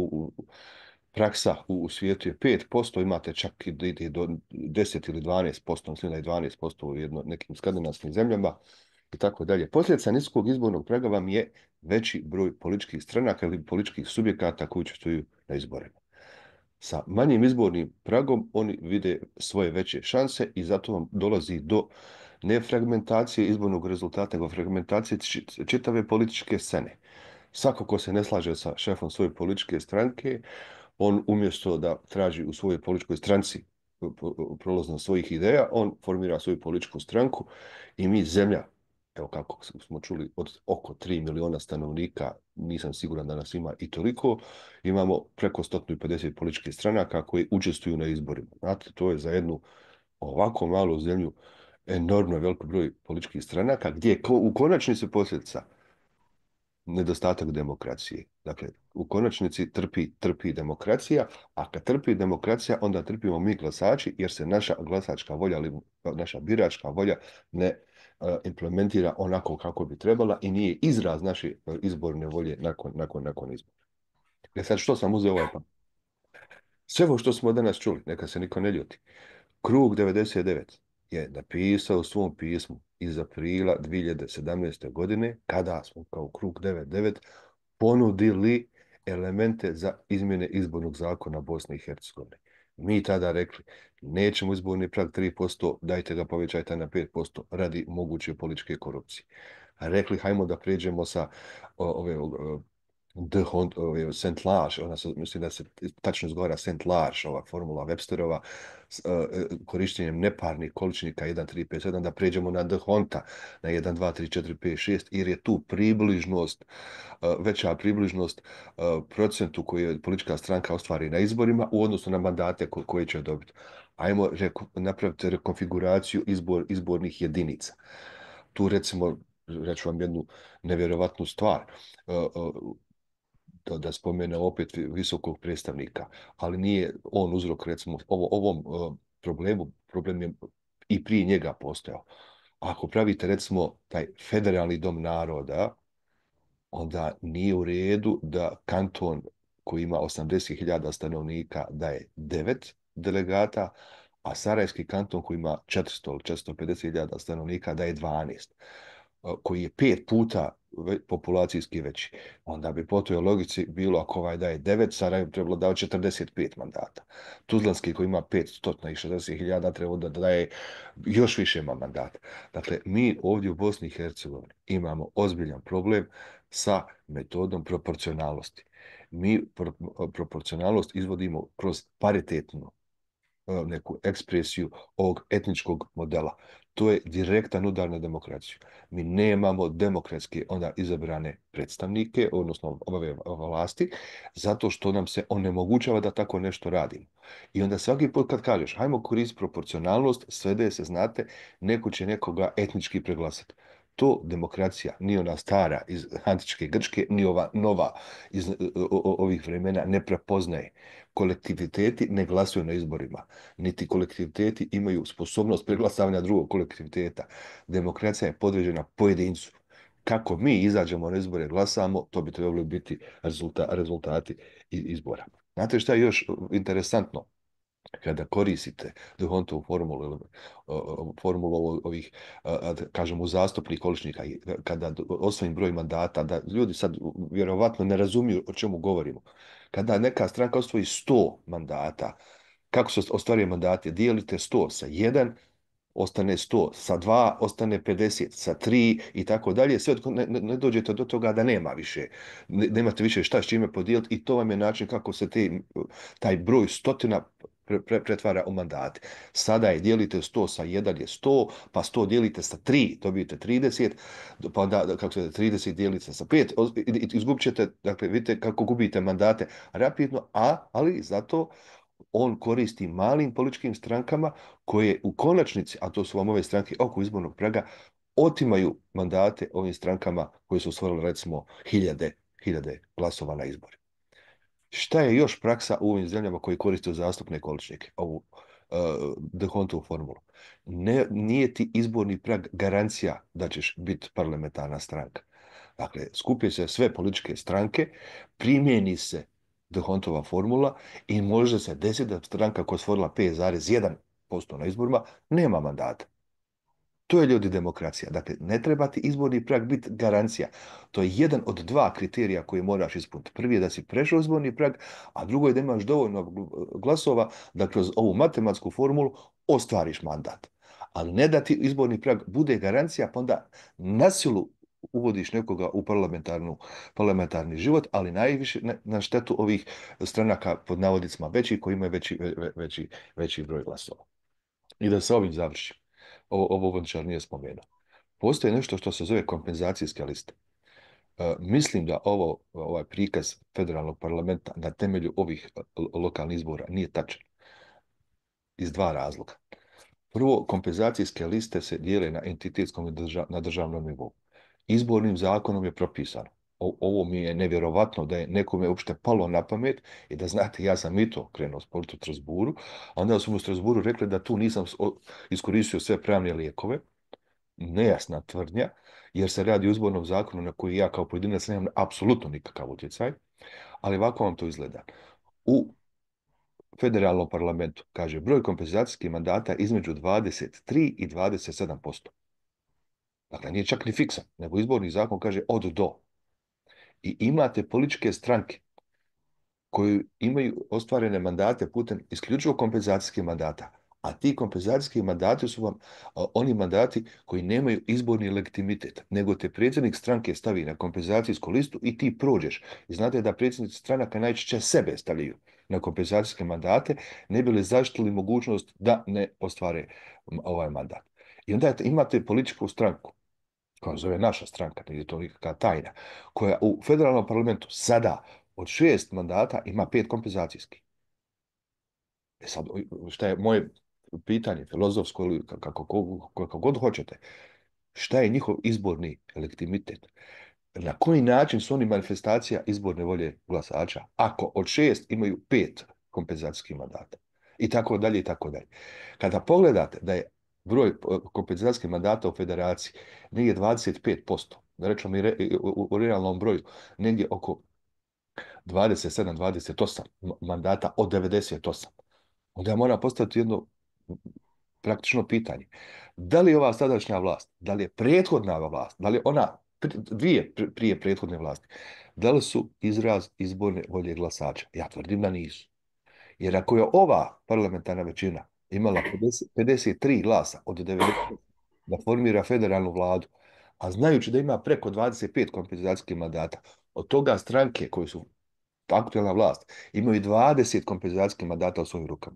praksa u svijetu je 5%, imate čak i do 10 ili 12%, mislim da je 12% u nekim skandinavskim zemljama i tako dalje. Posljedica niskog izbornog praga vam je veći broj političkih stranaka ili političkih subjekata koji učestvuju na izborima. Sa manjim izbornim pragom oni vide svoje veće šanse i zato vam dolazi do ne fragmentacije izbornog rezultata, nego fragmentacije čitave političke scene. Svako ko se ne slaže sa šefom svoje političke stranke, on umjesto da traži u svojoj političkoj stranci prolaznost svojih ideja, on formira svoju političku stranku i mi zemlja, evo kako smo čuli, od oko 3 miliona stanovnika, nisam siguran da nas ima i toliko, imamo preko 150 političkih stranaka koji učestvuju na izborima. Znate, to je za jednu ovako malu zemlju enormno velik broj političkih stranaka, gdje je u konačnici posljedica nedostatak demokracije. Dakle, u konačnici trpi demokracija, a kad trpi demokracija, onda trpimo mi glasači, jer se naša glasačka volja ili naša biračka volja ne implementira onako kako bi trebala i nije izraz naše izborne volje nakon izbora. Sad što sam uzeo ovaj pa? Sve ovo što smo danas čuli, neka se niko ne ljuti. Krug 99 je napisao u svom pismu iz aprila 2017. godine, kada smo kao Krug 99 ponudili elemente za izmjene izbornog zakona Bosne i Hercegovine. Mi tada rekli, nećemo izborni prag 3%, dajte ga povećajte na 5% radi moguće političke korupcije. Rekli, hajmo da pređemo sa Saint Large, mislim da se tačno izgovara Saint Large, ova formula Websterova, korištenjem neparnih količnika 1, 3, 5, 7, da pređemo na Dhonta, na 1, 2, 3, 4, 5, 6, jer je tu približnost, veća približnost procentu koju je politička stranka ostvari na izborima u odnosu na mandate koje će dobiti. Ajmo napraviti rekonfiguraciju izbornih jedinica. Tu recimo, reću vam jednu nevjerovatnu stvar, da spomene opet visokog predstavnika, ali nije on uzrok, recimo, ovom problemu, problem je i prije njega postojao. Ako pravite, recimo, taj federalni dom naroda, onda nije u redu da kanton koji ima 80.000 stanovnika daje 9 delegata, a Sarajevski kanton koji ima 400 ili 450.000 stanovnika daje 12. koji je 5 puta populacijski veći, onda bi po toj logici bilo ako ovaj daje 9, Sarajevo trebalo dao 45 mandata. Tuzlanski koji ima 560.000 trebalo da daje još više mandata. Dakle, mi ovdje u Bosni i Hercegovini imamo ozbiljan problem sa metodom proporcionalnosti. Mi proporcionalnost izvodimo kroz paritetnu neku ekspresiju ovog etničkog modela. To je direktan udar na demokraciju. Mi nemamo demokratski onda izabrane predstavnike, odnosno ove vlasti, zato što nam se onemogućava da tako nešto radimo. I onda svaki put kad kažeš, hajmo koristiti proporcionalnost, svede se, znate, neko će nekoga etnički preglasati. To demokracija, ni ona stara iz antičke Grčke, ni ova nova iz ovih vremena ne prepoznaje. Kolektiviteti ne glasuju na izborima, niti kolektiviteti imaju sposobnost preglasavanja drugog kolektiviteta. Demokracija je podređena pojedincu. Kako mi izađemo na izbore, glasamo, to bi trebalo biti rezultati izbora. Znate šta je još interesantno? Kada koristite D'Hondtovu formulu ili formulu ovih, kažemo, zastupnih količnika, kada osvojim broj mandata, da ljudi sad vjerovatno ne razumiju o čemu govorimo. Kada neka stranka osvoji 100 mandata, kako se ostvaruje mandati? Dijelite 100 sa 1, ostane 100, sa 2 ostane 50, sa 3 i tako dalje, sve dok ne dođete do toga da nema više, nemate više šta s čime podijeliti i to vam je način kako se taj broj stotina pretvara u mandate. Sada je dijelite 100 sa 1 je 100, pa 100 dijelite sa 3, dobijete 30, pa onda kako se 30 dijelite sa 5, izgubit ćete, dakle vidite kako gubite mandate rapidno, ali zato on koristi malim političkim strankama koje u konačnici, a to su vam ove stranke oko izbornog praga, otimaju mandate ovim strankama koje su stvorile recimo hiljade glasova na izbori. Šta je još praksa u ovim zemljama koji koriste zastupne količnike, ovu D'Hondtovu formulu? Nije ti izborni prag garancija da ćeš biti parlamentarna stranka. Dakle, skupi se sve političke stranke, primjeni se D'Hondtova formula i može se desiti da stranka koja je stvorila 5,1% na izborima nema mandata. To je, ljudi, demokracija. Dakle, ne treba ti izborni prag biti garancija. To je jedan od 2 kriterija koje moraš ispuniti. Prvi je da si prešao izborni prag, a drugo je da imaš dovoljno glasova da kroz ovu matematičku formulu ostvariš mandat. Ali ne da ti izborni prag bude garancija, pa onda na silu uvodiš nekoga u parlamentarni život, ali najviše na štetu ovih stranaka pod navodnicima većih koji imaju veći broj glasova. I da se ovim završim. Ovo Vončar nije spomenuo. Postoji nešto što se zove kompenzacijska lista. Mislim da ovaj prikaz federalnog parlamenta na temelju ovih lokalnih izbora nije tačan. Iz 2 razloga. Prvo, kompenzacijske liste se dijele na entitetskom i na državnom nivou. Izbornim zakonom je propisano. Ovo mi je nevjerovatno da je nekome uopšte palo na pamet i da znate, ja sam i to krenuo sport u Strasburu, a onda su mu u Strasburu rekli da tu nisam iskoristio sve pravne lijekove, nejasna tvrdnja, jer se radi o izbornom zakonu na koji ja kao pojedinac nemam apsolutno nikakav utjecaj, ali ovako vam to izgleda. U federalnom parlamentu, kaže, broj kompenzacijskih mandata između 23 i 27%. Dakle, nije čak ni fiksan, nego izborni zakon kaže od do. I imate političke stranke koji imaju ostvarene mandate putem isključivo kompenzacijskih mandata. A ti kompenzacijski mandati su vam oni mandati koji nemaju izborni legitimitet, nego te predsjednik stranke stavi na kompenzacijsku listu i ti prođeš. I znate da predsjednici stranaka najčešće sebe stavljaju na kompenzacijske mandate, ne bi li zaštitili mogućnost da ne ostvare ovaj mandat. I onda imate političku stranku, koja zove naša stranka, nije to nikakva tajna, koja u federalnom parlamentu sada od 6 mandata ima 5 kompenzacijskih. Sad, šta je moje pitanje, filozofsko ili kako god hoćete, šta je njihov izborni legitimitet? Na koji način su oni manifestacija izborne volje glasača, ako od 6 imaju 5 kompenzacijskih mandata? I tako dalje, i tako dalje. Kada pogledate da je broj kompenzacijskih mandata u federaciji negdje 25%, rečemo u realnom broju, negdje oko 27-28 mandata od 98. Onda ja moram postaviti jedno praktično pitanje. Da li je ova sadašnja vlast, da li je prethodna vlast, da li je ona dvije prije prethodne vlasti, da li su izraz izborne volje glasača? Ja tvrdim da nisu. Jer ako je ova parlamentarna većina imala 53 glasa od 90 da formira federalnu vladu, a znajući da ima preko 25 kompenzacijskih mandata, od toga stranke koje su aktualna vlast imaju 20 kompenzacijskih mandata u svojim rukama.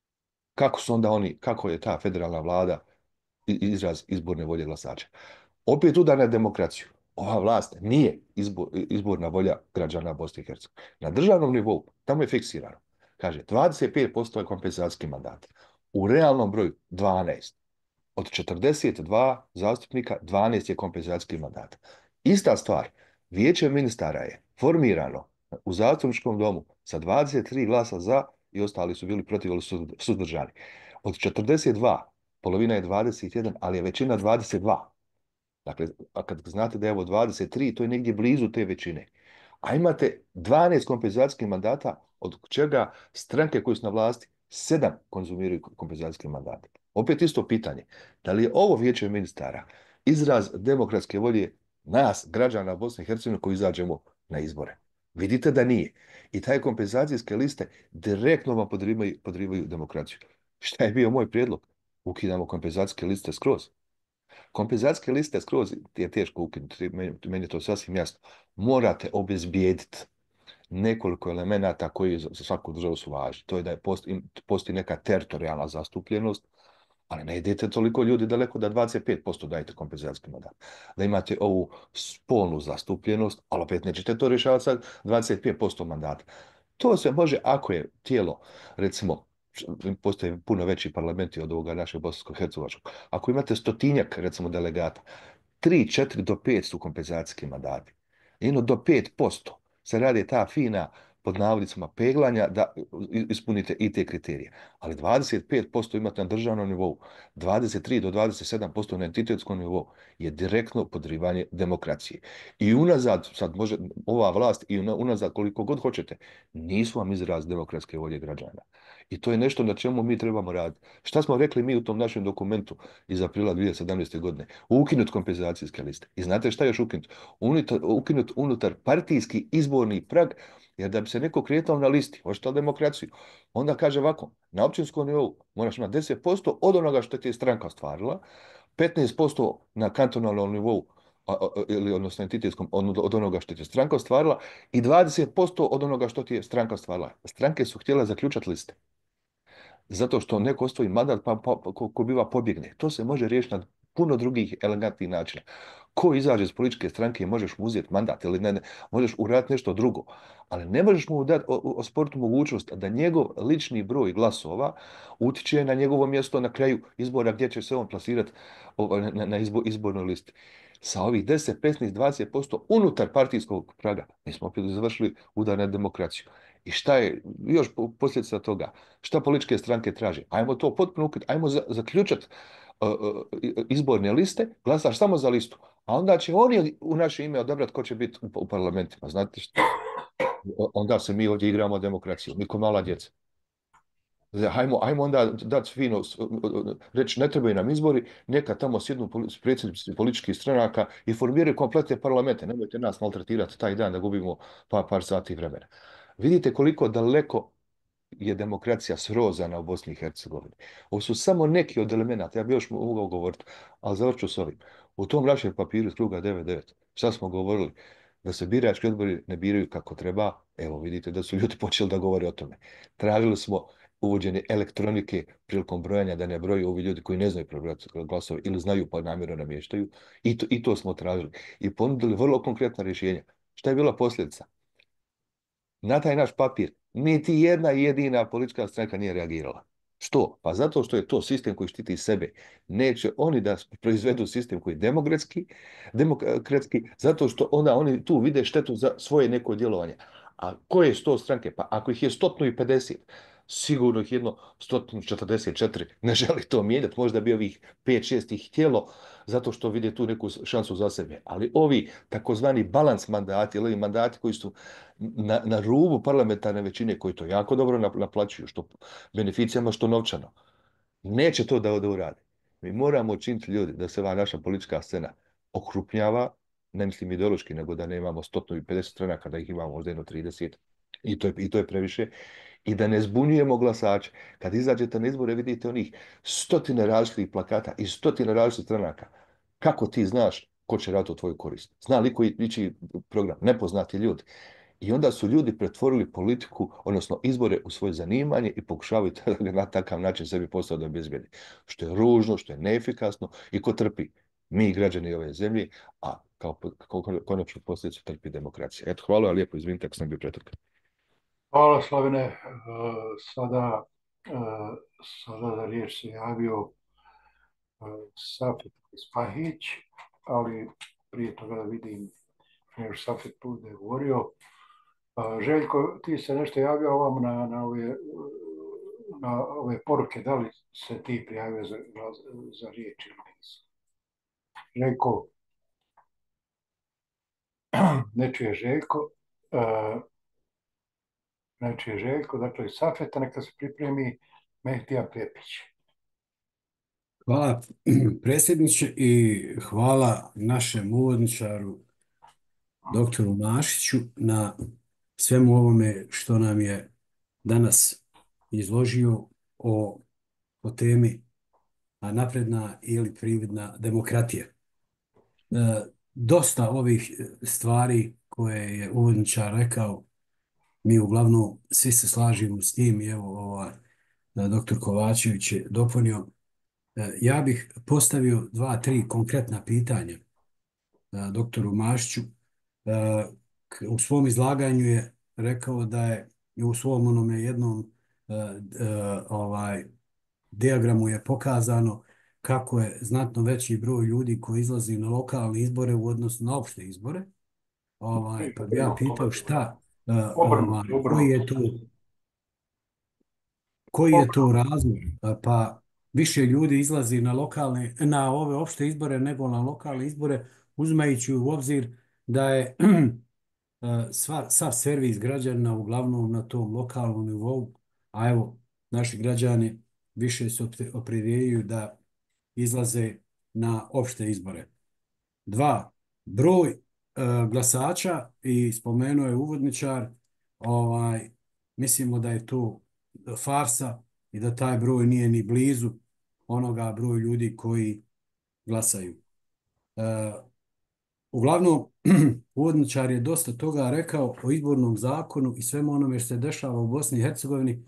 Kako su onda oni, kako je ta federalna vlada izraz izborne volje glasača? Opet udar na demokraciju. Ova vlast nije izborna volja građana Bosne i Hercegovine. Na državnom nivou, tamo je fiksirano. Kaže, 25% je kompenzacijski mandat. U realnom broju 12. Od 42 zastupnika 12 je kompenzacijski mandat. Ista stvar, vijeće ministara je formirano u zastupničkom domu sa 23 glasa za i ostali su bili protiv ili suzdržani. Od 42, polovina je 21, ali je većina 22. Dakle, a kad znate da je ovo 23, to je negdje blizu te većine. A imate 12 kompenzacijskih mandata, od čega stranke koje su na vlasti 7 konzumiraju kompenzacijske mandate. Opet isto pitanje, da li je ovo vijeće ministara izraz demokratske volje nas, građana Bosne i Hercegovine, koji izađemo na izbore? Vidite da nije. I taj kompenzacijske liste direktno vam podrivaju demokraciju. Šta je bio moj prijedlog? Ukidamo kompenzacijske liste skroz. Kompenzacijske liste skroz je teško ukinuti, meni je to sasvim jasno. Morate obezbijediti nekoliko elemenata koji za svaku državu su važni. To je da postoji neka teritorijalna zastupljenost, ali ne idete toliko ljudi daleko da 25% dajete kompenzacijski mandat. Da imate ovu spolnu zastupljenost, ali opet nećete to rješavati sa 25% mandata. To se može ako je tijelo, recimo, postoje puno veći parlamenti od ovoga našeg bosansko-hercegovačkog. Ako imate stotinjak, recimo, delegata, 3, 4 do 5 su kompenzacijski mandati. Jedno do 5% se radi ta fina, pod navodnicama, peglanja da ispunite i te kriterije. Ali 25% imate na državnom nivou, 23 do 27% na entitetskom nivou je direktno podrivanje demokracije. I unazad, sad može ova vlast i unazad koliko god hoćete, nisu vam izraz demokratske volje građana. I to je nešto na čemu mi trebamo raditi. Šta smo rekli mi u tom našem dokumentu iz aprila 2017. godine? Ukinut kompenzacijske liste. I znate šta još ukinut? Ukinut unutar partijski izborni prag, jer da bi se neko kretao na listi, hoćete li demokraciju, onda kaže ovako, na općinskom nivou moraš imati 10% od onoga što ti je stranka ostvarila, 15% na kantonalnom nivou, ili odnosno entitetskom, od onoga što ti je stranka ostvarila i 20% od onoga što ti je stranka ostvarila. Stranke su htjele zaključati liste. Zato što neko ostavi mandat ko biva pobjegne. To se može riješiti na puno drugih elegantnih načina. Ko izađe iz političke stranke i možeš mu uzeti mandat ili ne, možeš uraditi nešto drugo. Ali ne možeš mu dati o sportu mogućnost da njegov lični broj glasova utiče na njegovo mjesto na kraju izbora gdje će se on plasirati na izbornoj listi. Sa ovih 10, 15, 20% unutar partijskog praga mi smo opet završili udar na demokraciju. I šta je još posljedica toga? Šta političke stranke traže? Ajmo to potpuno ukinuti, ajmo zaključati izborne liste, glasaš samo za listu. A onda će oni u naše ime odabrati ko će biti u parlamentima. Znate što? Onda se mi ovdje igramo demokraciju, mi ko mala djeca. Ajmo onda dati fino, reći ne trebaju nam izbori, neka tamo sjednu predsjednici političkih stranaka i formiraju kompletne parlamente. Nemojte nas maltretirati taj dan da gubimo par sati vremena. Vidite koliko daleko je demokracija srozana u Bosni i Hercegovini. Ovo su samo neki od elemenata, ja bi još mogao govoriti, ali zavrću s ovim. U tom našem papiru iz kruga 99, šta smo govorili? Da se birački odbori ne biraju kako treba, evo vidite da su ljudi počeli da govore o tome. Tražili smo uvođenje elektronike prilikom brojanja, da ne broju ovi ljudi koji ne znaju prebrojati glasove ili znaju pa namjerno namještaju. I to smo tražili. I ponudili vrlo konkretna rješenja. Šta je bila posljedica? Na taj naš papir niti jedna jedina politička stranka nije reagirala. Što? Pa zato što je to sistem koji štiti sebe. Neće oni da proizvedu sistem koji je demokratski, zato što onda oni tu vide štetu za svoje neko djelovanje. A koje su to stranke? Pa ako ih je 150, sigurno ih jedno 144 ne želi to mijenjati. Možda bi ovih 5-6 ih htjelo zato što vide tu neku šansu za sebe. Ali ovi takozvani balans mandati, ili mandati koji su na rubu parlamentarne većine, koji to jako dobro naplaćuju, što beneficijama, što novčano. Neće to da urade. Mi moramo učiniti ljudi da se ova naša politička scena okrupnjava, ne mislim ideološki, nego da ne imamo 150 stranaka, da ih imamo možda jedno 30, i to je previše, i da ne zbunjujemo glasače. Kad izađete na izbore, vidite onih stotine različitih plakata i stotine različitih stranaka. Kako ti znaš ko će raditi u tvoju korist? Zna li koji ići program? Nepoznati ljudi. I onda su ljudi pretvorili politiku, odnosno izbore u svoje zanimanje i pokušavaju na takav način sebi posao da obezbedi. Što je ružno, što je neefikasno i ko trpi? Mi, građani ove zemlje, a kao konačnu posljedicu trpi demokracija. Eto, hvala lijepo, izvinite ako sam bio pretrkan. Hvala Slavine. Sada, sada za riječ se javio Safet Spahić, ali prije toga da vidim nego Safet bude govorio. Željko, ti se nešto javio ovam na ove poruke, da li se ti prijavio za riječ ili nisi? Željko, ne čuje Željko, dakle Safeta neka se pripremi Mehtija Pepić. Hvala predsjedniče i hvala našem uvodničaru doktoru Mašiću na svemu ovome što nam je danas izložio o temi napredna ili prividna demokratija. Dosta ovih stvari koje je uvodničar rekao, mi uglavnom svi se slažemo s tim i evo doktor Kovačević je dopunio. Ja bih postavio 2-3 konkretna pitanja doktoru Mašiću. U svom izlaganju je rekao da je u svom onome jednom dijagramu je pokazano kako je znatno veći broj ljudi koji izlazi na lokalne izbore u odnosu na opšte izbore. Pa bi ja pitao šta, koji je to razlog? Pa više ljudi izlazi na ove opšte izbore nego na lokalne izbore, uzimajući u obzir da je sav servis građana uglavnom na tom lokalnom nivou, a evo, naši građani više se opredjeljuju da izlaze na opšte izbore. 2. Broj glasača, i spomenuo je uvodničar, mislimo da je to farsa i da taj broj nije ni blizu onoga broja ljudi koji glasaju. Uglavnom, uvodničar je dosta toga rekao o izbornom zakonu i svemu onome što se dešava u Bosni i Hercegovini,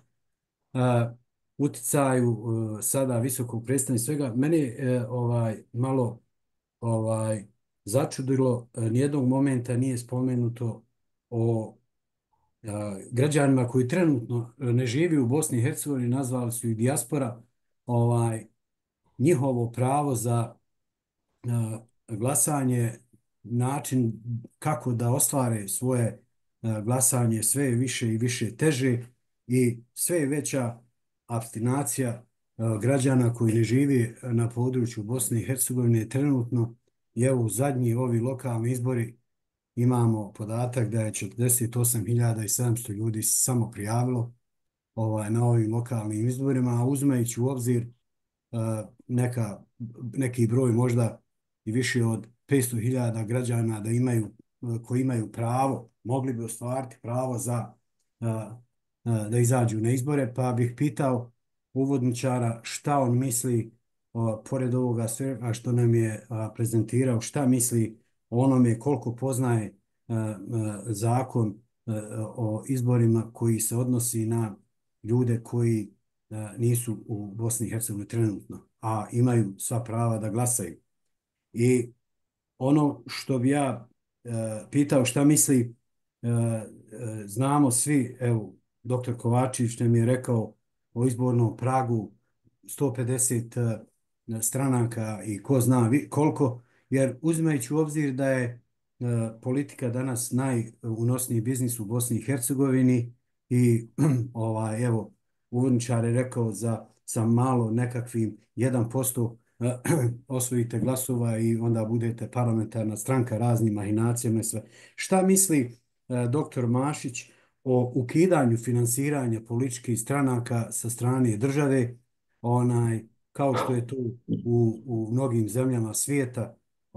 uticaju sada visokog predstavnika svega. Mene je malo začudilo, nijednog momenta nije spomenuto o građanima koji trenutno ne živi u Bosni i Hercegovini, nazvali su i dijaspora, njihovo pravo za glasanje, način kako da ostvare svoje glasanje sve je više i više teže i sve je veća apstinacija građana koji ne živi na području Bosne i Hercegovine trenutno. I evo, zadnji ovi lokalni izbori imamo podatak da je 48.700 ljudi samo prijavilo na ovim lokalnim izborima, a uzimajući u obzir neki broj možda i više od 500.000 građana koji imaju pravo, mogli bi ostvariti pravo da izađu na izbore, pa bih pitao uvodničara šta on misli, pored ovoga svega što nam je prezentirao, šta misli o onome koliko poznaje zakon o izborima koji se odnosi na ljude koji nisu u Bosni i Hercegovini trenutno, a imaju sva prava da glasaju. I ono što bi ja pitao šta misli, znamo svi, evo, doktor Kovačević nam je rekao o izbornom pragu 150 stranaka i ko zna koliko, jer uzimajući u obzir da je politika danas najunosniji biznis u Bosni i Hercegovini i evo, uvodničar je rekao sa malo nekakvim 1% osvojite glasova i onda budete parlamentarna stranka raznim mahinacijama i sve. Šta misli doktor Mašić o ukidanju finansiranja političkih stranaka sa strane države, kao što je to u mnogim zemljama svijeta,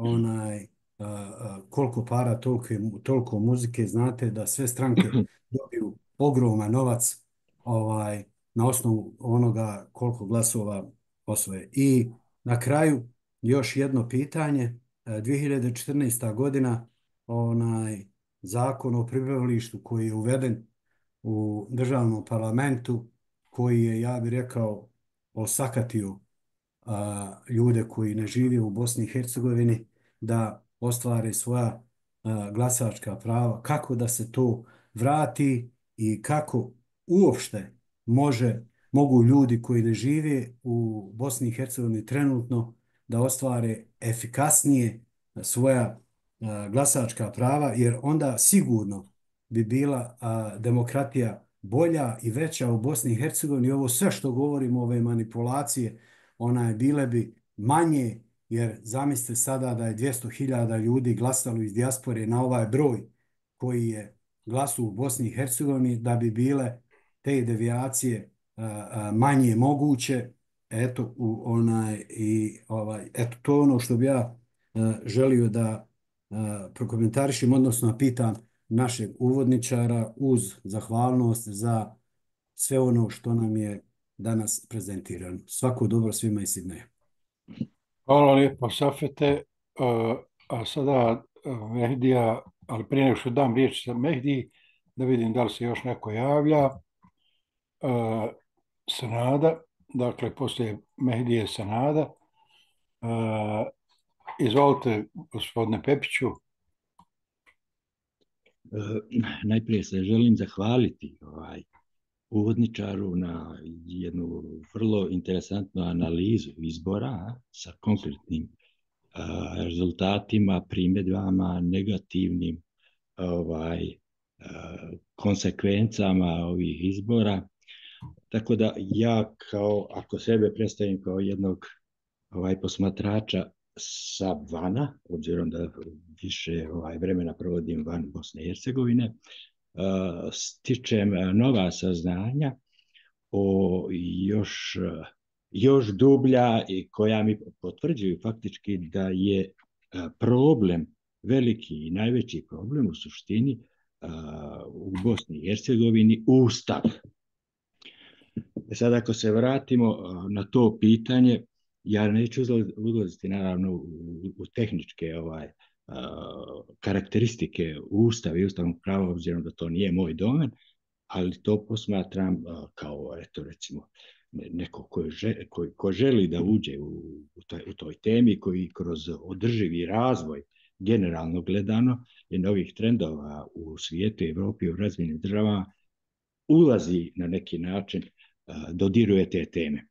koliko para, toliko muzike, znate da sve stranke dobiju ogroman novac na osnovu onoga koliko glasova osvoje. I na kraju još jedno pitanje. 2014. godina, zakon o prebivalištu koji je uveden u državnom parlamentu, koji je, ja bih rekao, osakatio ljude koji ne žive u Bosni i Hercegovini da ostvare svoja glasačka prava, kako da se to vrati i kako uopšte mogu ljudi koji ne žive u Bosni i Hercegovini trenutno da ostvare efikasnije svoja glasačka prava, jer onda sigurno bi bila demokratija bolja i veća u Bosni i Hercegovini. Ovo sve što govorimo, ove manipulacije, bile bi manje, jer zamislite sada da je 200.000 ljudi glasalo iz dijaspore na ovaj broj koji je glasu u Bosni i Hercegovini, da bi bile te devijacije manje moguće. Eto, eto, to je ono što bi ja želio da prokomentarišem, odnosno pitam našeg uvodničara uz zahvalnost za sve ono što nam je danas prezentirano. Svako dobro svima iz Sidneja. Hvala lijepo, Safete. A sada Mehdija, ali prije nego što dam riječ za Mehdiji, da vidim da li se još neko javlja. Senada, dakle, poslije Mehdije Senada. Izvolite, gospodine Pepiću. Najprije se želim zahvaliti uvodničaru na jednu vrlo interesantnu analizu izbora sa konkretnim rezultatima, primjedbama, negativnim konsekvencama ovih izbora. Tako da ja, ako sebe predstavim kao jednog posmatrača sa vana, obzirom da više vremena provodim van Bosne i Hercegovine, stičem nova saznanja o još dublja i koja mi potvrđuju faktički da je problem, veliki i najveći problem u suštini u Bosni i Hercegovini Ustav. Sad ako se vratimo na to pitanje, ja neću ulaziti naravno u tehničke karakteristike Ustava i ustavnog prava, obzirom da to nije moj domen, ali to posmatram kao, recimo, neko ko želi da uđe u toj temi, koji kroz održivi razvoj, generalno gledano, je novih trendova u svijetu i Evropi, u razvijenim državama, ulazi na neki način, dodiruje te teme.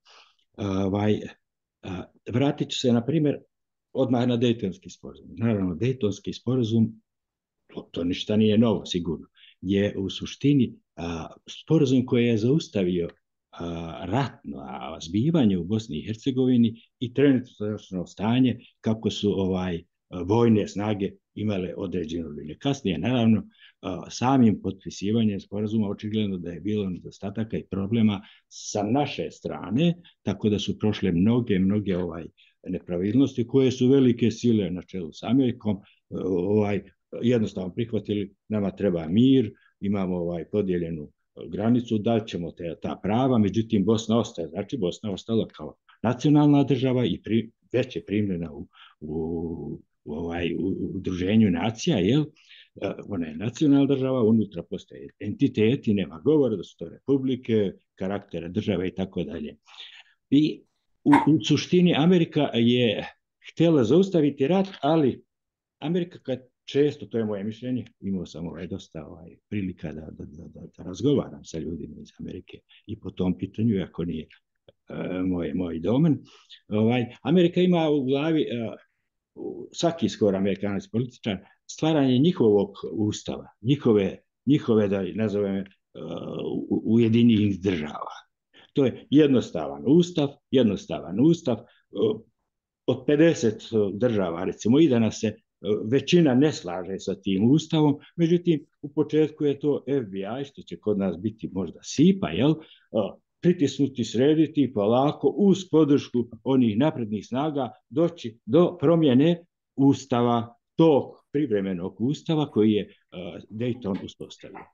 Vratit ću se, na primjer, odmah na Dejtonski sporazum. Naravno, Dejtonski sporazum, to ništa nije novo, sigurno, je u suštini sporazum koji je zaustavio ratno zbivanje u Bosni i Hercegovini i trenutno stanje kako su vojne snage imale određenu liniju. Kasnije, naravno, samim potpisivanjem sporazuma očigledno da je bilo nedostataka i problema sa naše strane, tako da su prošle mnoge nepravilnosti koje su velike sile na čelu s Amerikom jednostavno prihvatili. Nama treba mir, imamo podijeljenu granicu, da ćemo ta prava, međutim Bosna ostaje, znači Bosna ostala kao nacionalna država i već je primljena u udruženju nacija, jel? Ona je nacionalna država, unutra postoje entiteti, nema govora da su to republike, karaktera države i tako dalje. I u suštini Amerika je htjela zaustaviti rat, ali Amerika, kad često, to je moje mišljenje, imao sam dosta prilika da razgovaram sa ljudima iz Amerike i po tom pitanju, ako nije moj domen. Amerika ima u glavi, svaki skoro Amerikanac političar, stvaranje njihovog ustava, njihove da nazovem, Ujedinjenih država. To je jednostavan ustav. Od 50 država, recimo, i danas se većina ne slaže sa tim ustavom, međutim, u početku je to FBI, što će kod nas biti možda SIPA, jel? pritisnuti, srediti polako uz podršku onih naprednih snaga doći do promjene ustava, tog privremenog ustava koji je Dayton uspostavio.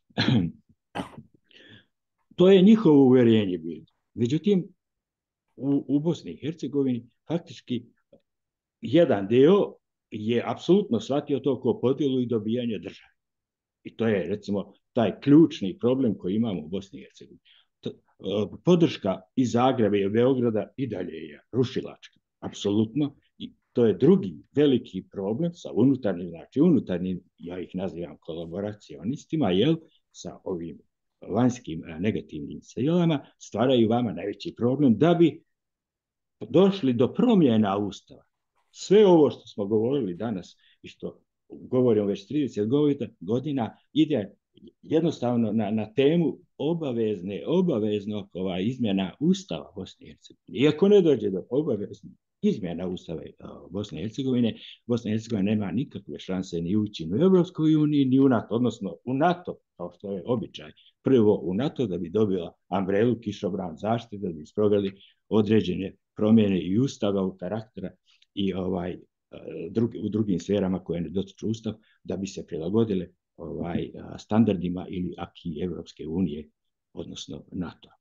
To je njihovo uvjerenje bilo. Međutim, u Bosni i Hercegovini faktički jedan dio je apsolutno shvatio to kao podjelu i dobijanje države. I to je, recimo, taj ključni problem koji imamo u Bosni i Hercegovini. Podrška iz Zagreba i Beograda i dalje je rušilačka, apsolutno. I to je drugi veliki problem sa unutarnjim, ja ih nazivam kolaboracionistima, sa ovim vanjskim negativnim silama, stvaraju vama najveći problem da bi došli do promjena ustava. Sve ovo što smo govorili danas i što govorimo već 30 godina ide jednostavno na temu obaveznog izmjena ustava Bosne i Hercegovine. Iako ne dođe do obaveznih izmjena ustava Bosne i Hercegovine, Bosna i Hercegovina nema nikakve šanse ni ući u Europskoj uniji, ni u NATO, odnosno u NATO, kao što je običaj. Prvo u NATO da bi dobila ambrelu, kišobran, zaštitu, da bi sproveli određene promjene i ustava, u karaktera i u drugim sferama koje ne dotiču ustav, da bi se prilagodile standardima ili aki Evropske unije, odnosno NATO.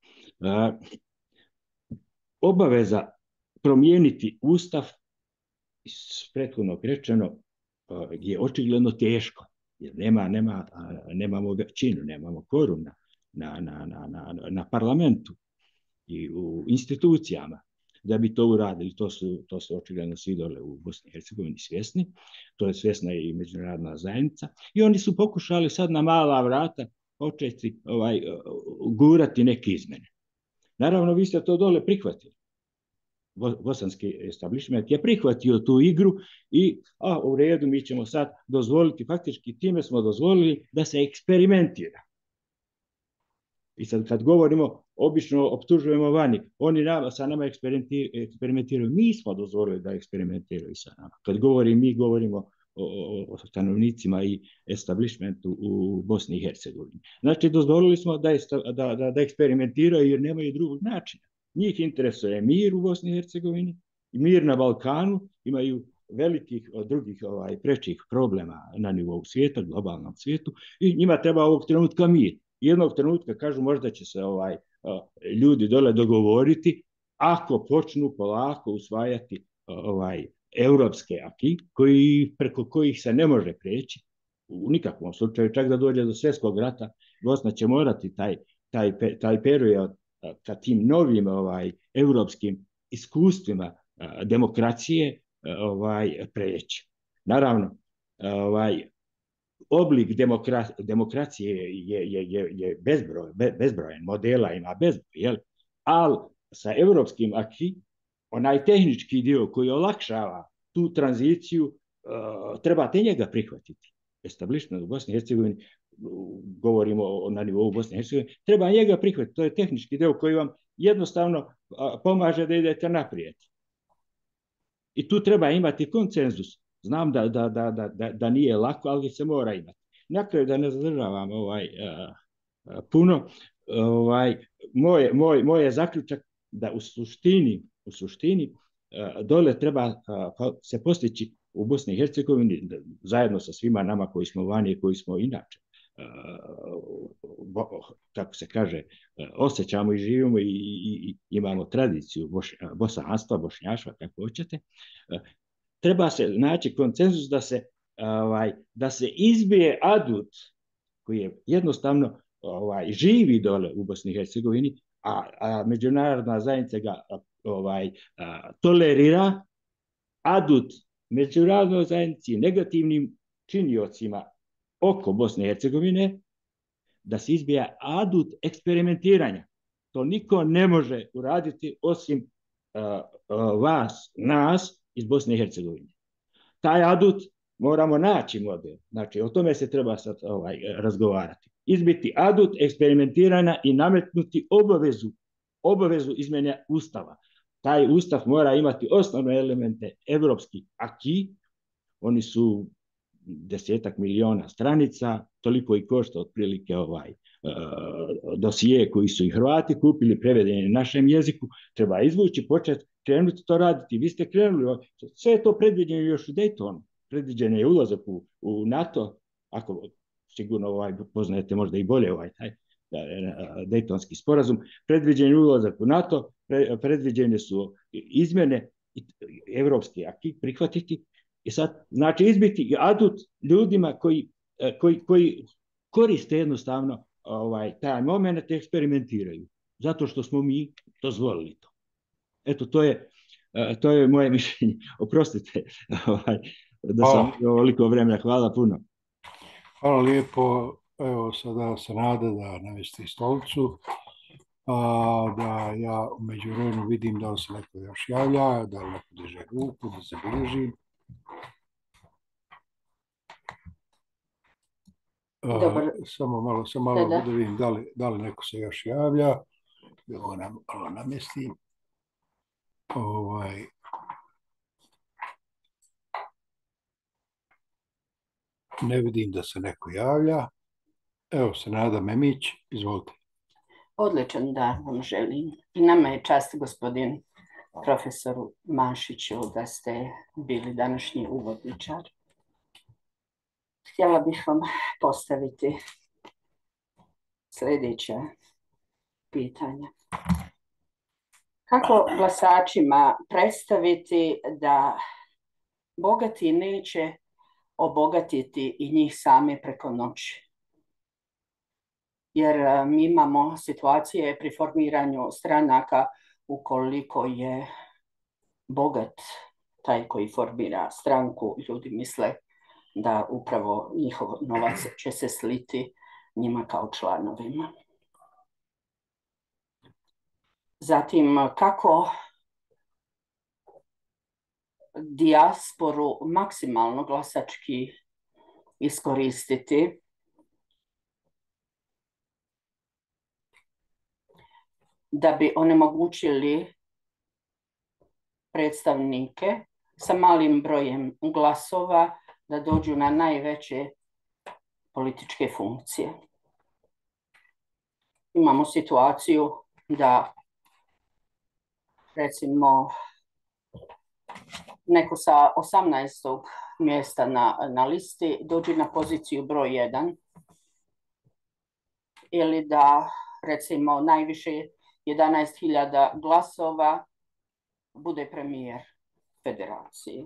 Obaveza promijeniti ustav, prethodno rečeno, je očigledno teško, jer nemamo većinu, nemamo kvorum na parlamentu i u institucijama da bi to uradili. To su očigledno svi dole u Bosni i Hercegovini svjesni. To je svjesna i međunarodna zajednica. I oni su pokušali sad na mala vrata početi gurati neke izmene. Naravno, vi ste to dole prihvatili. Bosanski establishment je prihvatio tu igru i u redu, mi ćemo sad dozvoliti, faktički time smo dozvolili da se eksperimentira. I sad kad govorimo, obično optužujemo vani, oni sa nama eksperimentiraju, mi smo dozvolili da eksperimentiraju sa nama. Kad mi govorimo o stanovnicima i establishmentu u Bosni i Hercegovini. Znači, dozvolili smo da eksperimentiraju jer nemaju drugog načina. Njih interesuje mir u Bosni i Hercegovini, mir na Balkanu, imaju velikih drugih prečih problema na nivou svijeta, globalnom svijetu, i njima treba ovog trenutka mir. Jednog trenutka, kažu, možda će se ljudi dole dogovoriti ako počnu polako usvajati europske aki, preko kojih se ne može preći u nikakvom slučaju, čak da dođe do svjetskog rata. Bosna će morati taj period ka tim novim europskim iskustvima demokracije preći. Naravno, oblik demokracije je bezbrojen, modela ima bezbroj, ali sa europskim aki, onaj tehnički dio koji olakšava tu tranziciju, trebate njega prihvatiti. Establishment u Bosni i Hercegovini, govorimo na nivou Bosne i Hercegovine, treba njega prihvatiti. To je tehnički dio koji vam jednostavno pomaže da idete naprijed. I tu treba imati konsenzus. Znam da nije lako, ali se mora imati. Na kraju, da ne zadržavam puno, moj je zaključak da u suštini dole treba se postići u Bosni i Hercegovini, zajedno sa svima nama koji smo vani i koji smo inače, kako se kaže, osjećamo i živimo i imamo tradiciju bosanstva, bošnjaštva, kako hoćete, treba se naći konsenzus da se izbije adut koji je jednostavno živi dole u Bosni i Hercegovini, a međunarodna zajednica ga tolerira, adut međunarodnoj zajednici, negativnim činiocima oko Bosne i Hercegovine, da se izbija adut eksperimentiranja. To niko ne može uraditi osim vas, nas iz Bosne i Hercegovine. Taj adut moramo naći model. Znači, o tome se treba sad razgovarati. Izbiti adut eksperimentiranja i nametnuti obavezu izmjene ustava. Taj ustav mora imati osnovne elemente evropski aki. Oni su 10 miliona stranica, toliko i košta otprilike dosije koji su i Hrvati kupili, prevedeni na našem jeziku, treba izvući, početi, krenuti to raditi. Vi ste krenuli, sve je to predviđeno još u Daytonu, predviđen je ulazak u NATO, ako sigurno poznajete možda i bolje taj Daytonski sporazum, predviđen je ulazak u NATO, predviđene su izmjene evropske aki prihvatiti i sad znači izbiti adut ljudima koji koriste jednostavno taj moment i eksperimentiraju zato što smo mi dozvolili to. Eto, to je moje mišljenje. Oprostite da sam ovoliko vremena. Hvala puno. Hvala lijepo. Evo sada se nada da navesti stolicu. Da ja u međuvremenu vidim da li se neko još javlja, da li neko diže ruku, da se bilježi. Samo malo da vidim da li neko se još javlja. Ovo malo namjestim. Ne vidim da se neko javlja. Evo se Nada Memić, izvolite. Odličan dan vam želim. I nama je čast, gospodin profesoru Mašiću, da ste bili današnji uvodničar. Htjela bih vam postaviti sljedeća pitanja. Kako glasačima predstaviti da bogati neće obogatiti i njih same preko noći? Jer mi imamo situacije pri formiranju stranaka ukoliko je bogat taj koji formira stranku, ljudi misle da upravo njihov novac će se sliti njima kao članovima. Zatim, kako dijasporu maksimalno glasački iskoristiti da bi onemogućili predstavnike sa malim brojem glasova da dođu na najveće političke funkcije. Imamo situaciju da, recimo, neko sa 18. mjesta na listi dođe na poziciju broj 1 ili da, recimo, najviše 11.000 glasova bude premijer federacije.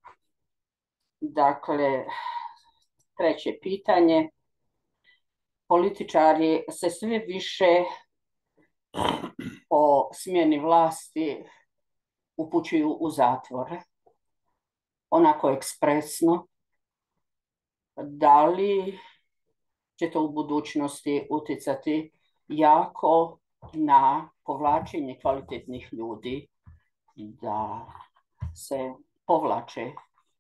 Dakle, treće pitanje. Političari se sve više po smjeni vlasti upućuju u zatvore. Onako ekspresno. Da li će to u budućnosti utjecati jako na povlačenje kvalitetnih ljudi da se povlače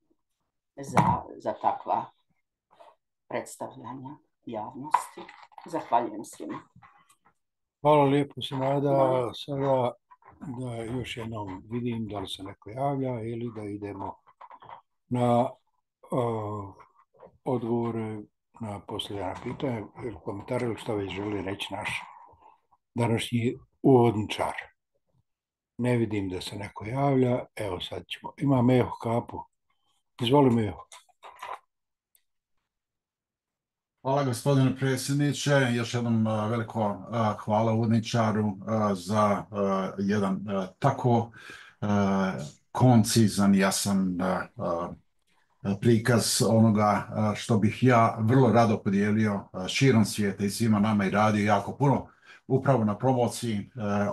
za takva predstavljanja javnosti? Zahvaljujem svima. Hvala lijepo, se nada. Sada da još jednom vidim da li se neko javlja ili da idemo na odgovore na posljednja pitanja ili komentare ili što već želi reći naš današnji uvodničar. Ne vidim da se neko javlja. Evo sad ćemo. Ima Meho Kapu. Izvoli Meho. Hvala gospodine predsjedniče. Još jednom veliko hvala uvodničaru za jedan tako koncizan, jasan prikaz onoga što bih ja vrlo rado podijelio širom svijeta i svima nama i radio jako puno upravo na promociji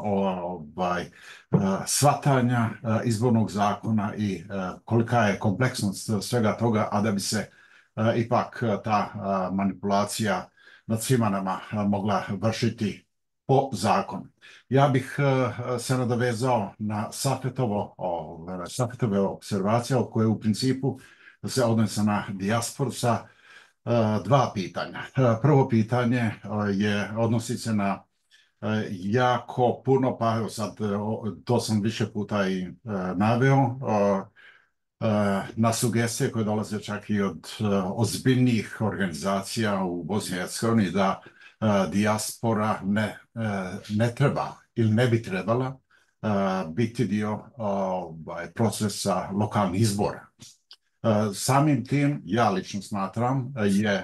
shvatanja izbornog zakona i kolika je kompleksnost svega toga, a da bi se ipak ta manipulacija nad svima nama mogla vršiti po zakonu. Ja bih se nadovezao na Safetove observacije koje u principu se odnose na dijasporu sa dva pitanja. Prvo pitanje odnosi se na jako puno, pa evo sad to sam više puta i naveo, na sugestije koje dolaze čak i od ozbiljnijih organizacija u Bosni i Hercegovini da dijaspora ne treba ili ne bi trebala biti dio procesa lokalnih izbora. Samim tim, ja lično smatram, je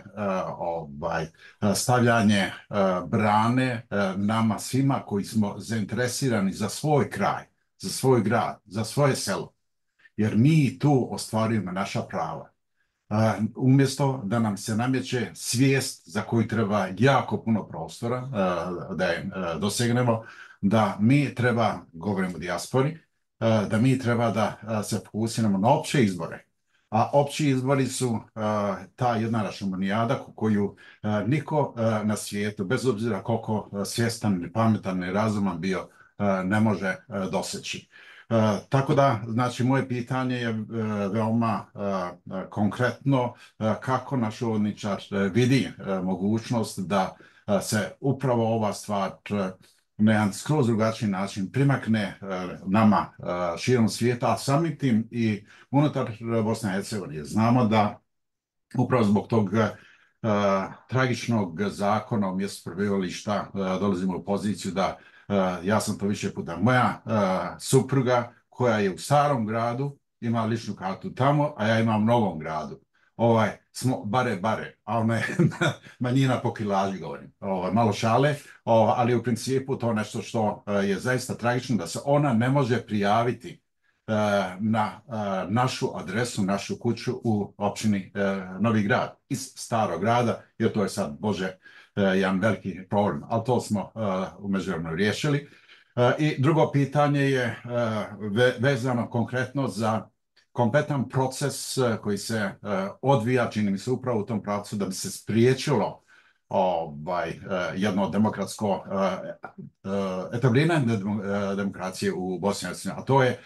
stavljanje brane nama svima koji smo zainteresirani za svoj kraj, za svoj grad, za svoje selo, jer mi tu ostvarujemo naša prava. Umjesto da nam se nameće svijest za koju treba jako puno prostora da je dosegnemo, da mi treba, govorimo o dijaspori, da mi treba da se fokusiramo na opće izbore. A opći izbori su ta jedna rašomonijada koju niko na svijetu, bez obzira koliko svjestan, pametan i razuman bio, ne može doseći. Tako da, znači, moje pitanje je veoma konkretno kako naš uvodničar vidi mogućnost da se upravo ova stvar na jedan skroz drugačiji način primakne nama širom svijeta, a samim tim i unutar Bosne i Hercegovine. Znamo da upravo zbog tog tragičnog zakona o mjestu prebivališta dolazimo u poziciju da ja sam to više puta. Moja supruga koja je u starom gradu ima ličnu kartu tamo, a ja imam u novom gradu. Smo bare, a ona je manjina po kilaži, govorim. Malo šale, ali u principu to nešto što je zaista tragično, da se ona ne može prijaviti na našu adresu, našu kuću u općini Novi Grad iz starog grada, jer to je sad, Bože, jedan veliki problem, ali to smo u međuvremenu riješili. I drugo pitanje je vezano konkretno za kompletan proces koji se odvija, čini mi se, upravo u tom pravcu da bi se spriječilo jedno demokratsko etabliranje demokracije u Bosni i Hercegovini, a to je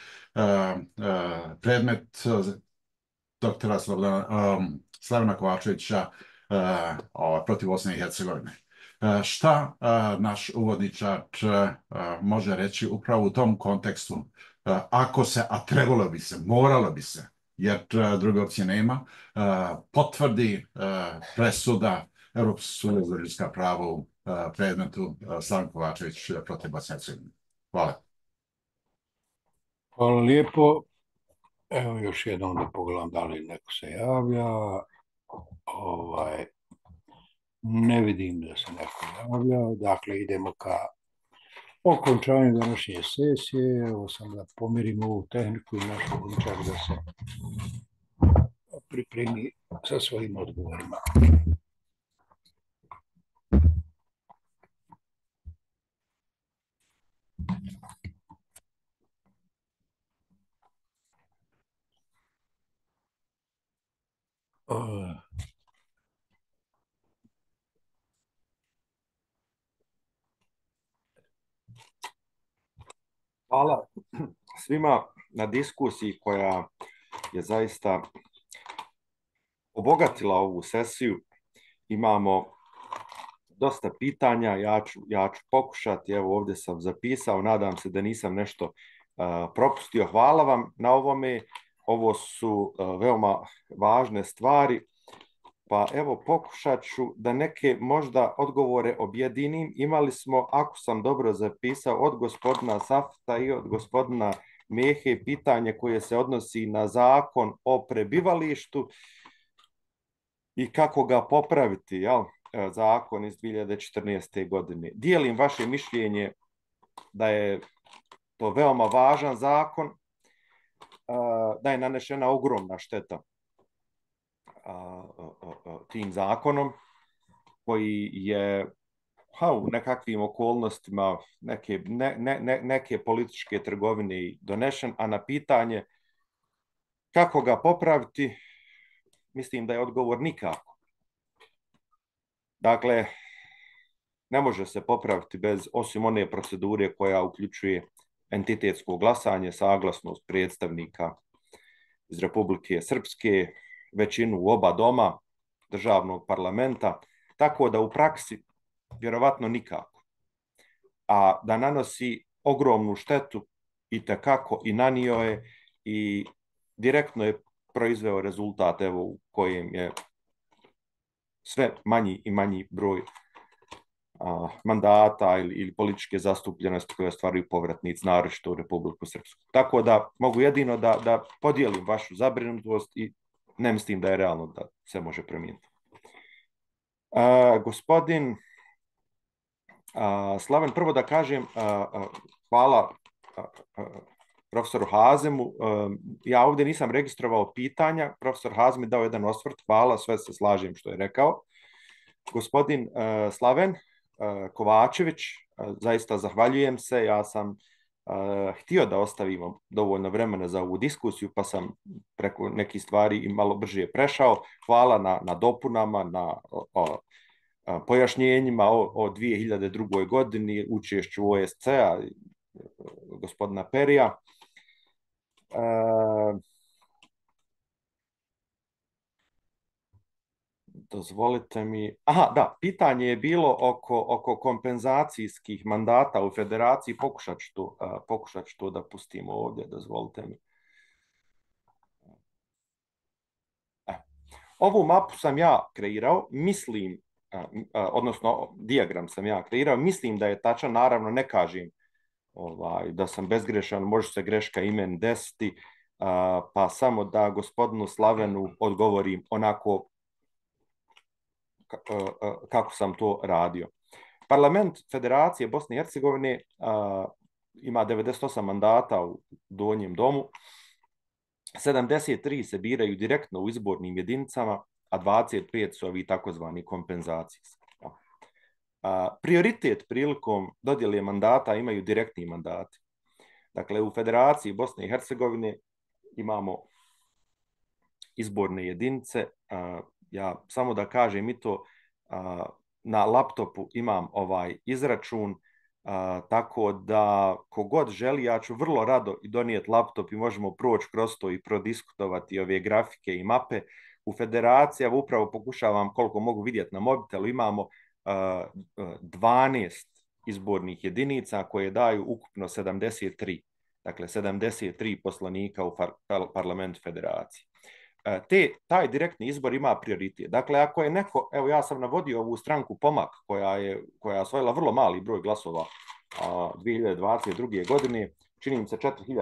predmet doktora Slavena Kovačevića protiv Bosne i Hercegovine. Šta naš uvodničar može reći upravo u tom kontekstu, ako se, a trebalo bi se, moralo bi se, jer druge opcije nema, potvrdi presuda Europskog suda za ljudska prava u predmetu Slaven Kovačević protiv Bosne i Hercegovine. Hvala. Hvala lijepo. Evo još jednom da pogledam da li neko se javlja. Ne vidim da se neko javlja. Dakle, idemo ka okončanju današnje sesije. Evo sam da pomirimo ovu tehniku i naš uvodničar da se pripremi sa svojim odgovorima. Hvala svima na diskusiji koja je zaista obogatila ovu sesiju. Imamo dosta pitanja, ja ću pokušati, evo ovdje sam zapisao, nadam se da nisam nešto propustio. Hvala vam na ovome, ovo su veoma važne stvari, pa evo pokušat ću da neke možda odgovore objedinim. Imali smo, ako sam dobro zapisao, od gospodina Safta i od gospodina Mehe pitanje koje se odnosi na zakon o prebivalištu i kako ga popraviti, jel? Zakon iz 2014. godine. Dijelim vaše mišljenje da je to veoma važan zakon, da je nanešena ogromna šteta tim zakonom, koji je u nekakvim okolnostima neke političke trgovine donešen, a na pitanje kako ga popraviti, mislim da je odgovor nikako. Dakle, ne može se popraviti bez, osim one procedure koja uključuje entitetsko glasanje, saglasnost predstavnika iz Republike Srpske, većinu u oba doma državnog parlamenta, tako da u praksi vjerovatno nikako. A da nanosi ogromnu štetu i tekako i nanio je, i direktno je proizveo rezultat evo, u kojem je sve manji i manji broj mandata ili političke zastupljenosti koje ostvaruju povratnici, naročito u Republiku Srpsku. Tako da mogu jedino da podijelim vašu zabrinutost i ne mislim da je realno da se može promijeniti. Gospodin Slaven, prvo da kažem hvala profesoru Hazemu. Ja ovdje nisam registrovao pitanja. Profesor Hazem je dao jedan osvrt. Hvala, sve se slažem što je rekao. Gospodin Slaven Kovačević, zaista zahvaljujem se. Ja sam htio da ostavimo dovoljno vremena za ovu diskusiju, pa sam preko nekih stvari i malo brže prešao. Hvala na dopunama, na pojašnjenjima o 2002. godini, učešću OSCE-a, gospodina Perija. Dozvolite mi... Aha, da, pitanje je bilo oko kompenzacijskih mandata u federaciji. Pokušat ću to da pustimo ovdje, dozvolite mi. Ovu mapu sam ja kreirao, mislim, odnosno dijagram sam ja kreirao, mislim da je tačan, naravno ne kažem da sam bezgrešan, može se greška i meni desiti, pa samo da gospodinu Slavenu odgovorim onako kako sam to radio. Parlament Federacije Bosne i Hercegovine ima 98 mandata u donjem domu, 73 se biraju direktno u izbornim jedinicama, a 25 su ovi takozvani kompenzacijski. Prioritet prilikom dodjele mandata imaju direktni mandati. Dakle, u Federaciji Bosne i Hercegovine imamo izborne jedinice. Ja samo da kažem i to, na laptopu imam ovaj izračun, tako da kogod želi, ja ću vrlo rado i donijeti laptop i možemo proći kroz to i prodiskutovati ove grafike i mape. U Federaciji, ja upravo pokušavam koliko mogu vidjeti na mobitelu, imamo 12 izbornih jedinica koje daju ukupno 73. Dakle, 73 poslanika u parlamentu Federacije. Taj direktni izbor ima prioritet. Dakle, ako je neko, evo ja sam navodio ovu stranku Pomak koja je osvojila vrlo mali broj glasova 2022. godine, čini mi se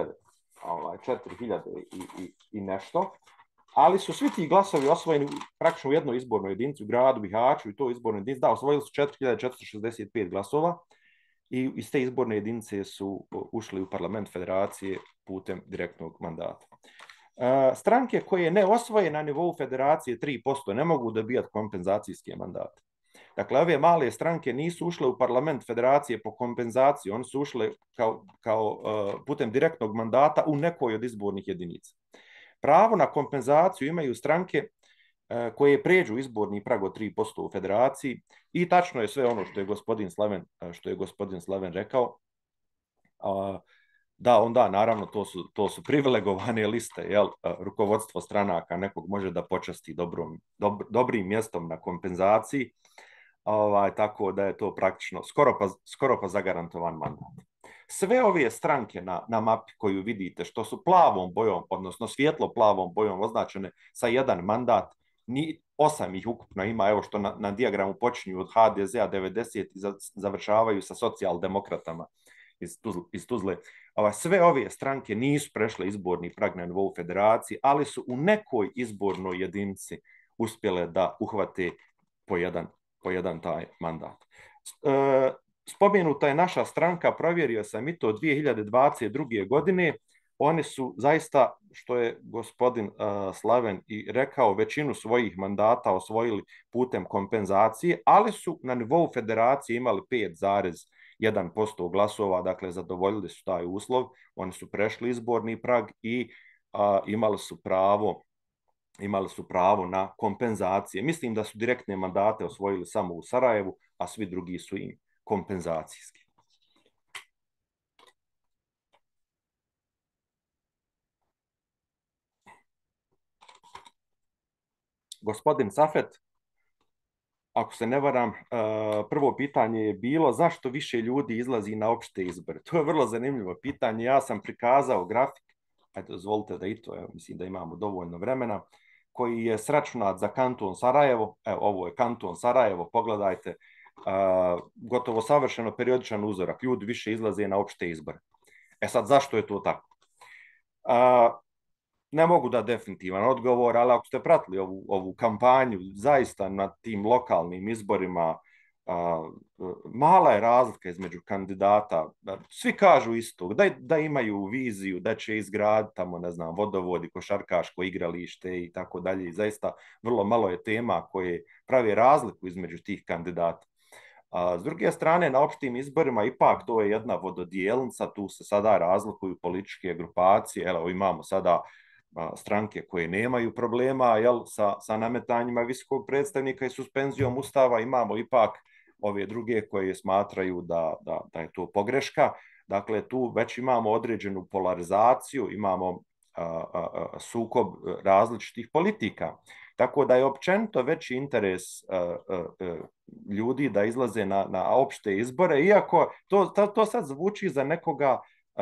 4000 i nešto, ali su svi ti glasovi osvojeni praktično u jednoj izbornoj jedinici, u gradu Bihaću i to izbornoj jedinici, da, osvojili su 4465 glasova i iz te izborne jedinice su ušli u parlament Federacije putem direktnog mandata. Stranke koje ne osvoje na nivou Federacije 3% ne mogu dobijati kompenzacijske mandate. Dakle, ove male stranke nisu ušle u parlament Federacije po kompenzaciji, one su ušle kao putem direktnog mandata u nekoj od izbornih jedinica. Pravo na kompenzaciju imaju stranke koje pređu izborni prag od 3% u Federaciji i tačno je sve ono što je gospodin Slaven rekao. Da, onda naravno to su privilegovane liste, jel? Rukovodstvo stranaka nekog može da počasti dobrim mjestom na kompenzaciji, tako da je to praktično skoro pa zagarantovan mandat. Sve ove stranke na mapi koju vidite, što su plavom bojom, odnosno svjetlo plavom bojom označene sa jedan mandat, 8 ih ukupno ima, evo što na dijagramu počinju od HDZ-a 90 i završavaju sa socijaldemokratama iz Tuzle. Sve ove stranke nisu prešle izborni prag na nivou Federacije, ali su u nekoj izbornoj jedinici uspjele da uhvate po jedan taj mandat. Spomenuta je naša stranka, provjerio sam i to 2022. godine. Oni su zaista, što je gospodin Slaven i rekao, većinu svojih mandata osvojili putem kompenzacije, ali su na nivou Federacije imali 5,1% glasova, dakle zadovoljili su taj uslov, oni su prešli izborni prag i imali su pravo na kompenzacije. Mislim da su direktne mandate osvojili samo u Sarajevu, a svi drugi su im kompenzacijski. Gospodin Safet, ako se ne varam, prvo pitanje je bilo zašto više ljudi izlazi na opšte izbore. To je vrlo zanimljivo pitanje. Ja sam prikazao grafik, ajde dozvolite da i to, mislim da imamo dovoljno vremena, koji je sračunat za kanton Sarajevo, evo ovo je kanton Sarajevo, pogledajte, gotovo savršeno periodičan uzorak, ljudi više izlaze na opšte izbore. Sad, zašto je to tako? Ne mogu da definitivan odgovor, ali ako ste pratili ovu kampanju, zaista na tim lokalnim izborima, mala je razlika između kandidata. Svi kažu isto, da imaju viziju, da će izgraditi tamo, ne znam, vodovodi, košarkaško igralište i tako dalje. I zaista vrlo malo je tema koje pravi razliku između tih kandidata. S druge strane, na opštim izborima ipak to je jedna vododijelnica, tu se sada razlikuju političke grupacije. Evo, imamo sada stranke koje nemaju problema sa nametanjima visokog predstavnika i suspenzijom ustava, imamo ipak ove druge koje smatraju da je to pogreška. Dakle, tu već imamo određenu polarizaciju, imamo sukob različitih politika. Tako da je općenito veći interes ljudi da izlaze na opšte izbore, iako to sad zvuči za nekoga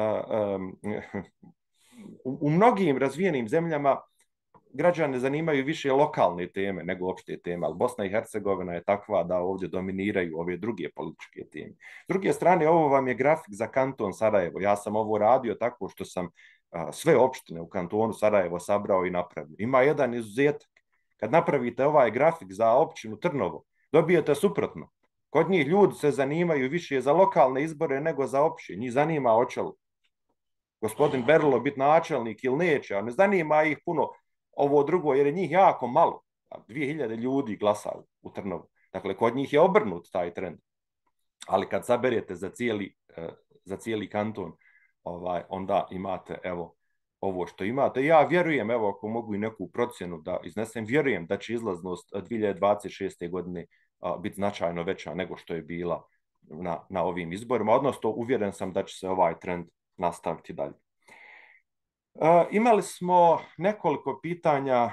u mnogim razvijenim zemljama građane zanimaju više lokalne teme nego opšte teme, ali Bosna i Hercegovina je takva da ovdje dominiraju ove druge političke teme. S druge strane, ovo vam je grafik za kanton Sarajevo. Ja sam ovo radio tako što sam sve opštine u kantonu Sarajevo sabrao i napravio. Ima jedan izuzetak. Kad napravite ovaj grafik za općinu Trnovo, dobijete suprotno. Kod njih ljudi se zanimaju više za lokalne izbore nego za opće. Njih zanima hoće li gospodin Berlo biti načelnik ili neće, a ne zanima ih puno ovo drugo, jer je njih jako malo. 2000 ljudi glasaju u Trnovu. Dakle, kod njih je obrnut taj trend. Ali kad saberete za cijeli kanton, onda imate ovo što imate. Ja vjerujem, evo ako mogu i neku procjenu da iznesem, vjerujem da će izlaznost 2026. godine biti značajno veća nego što je bila na ovim izborima, odnosno uvjeren sam da će se ovaj trend nastaviti dalje. Imali smo nekoliko pitanja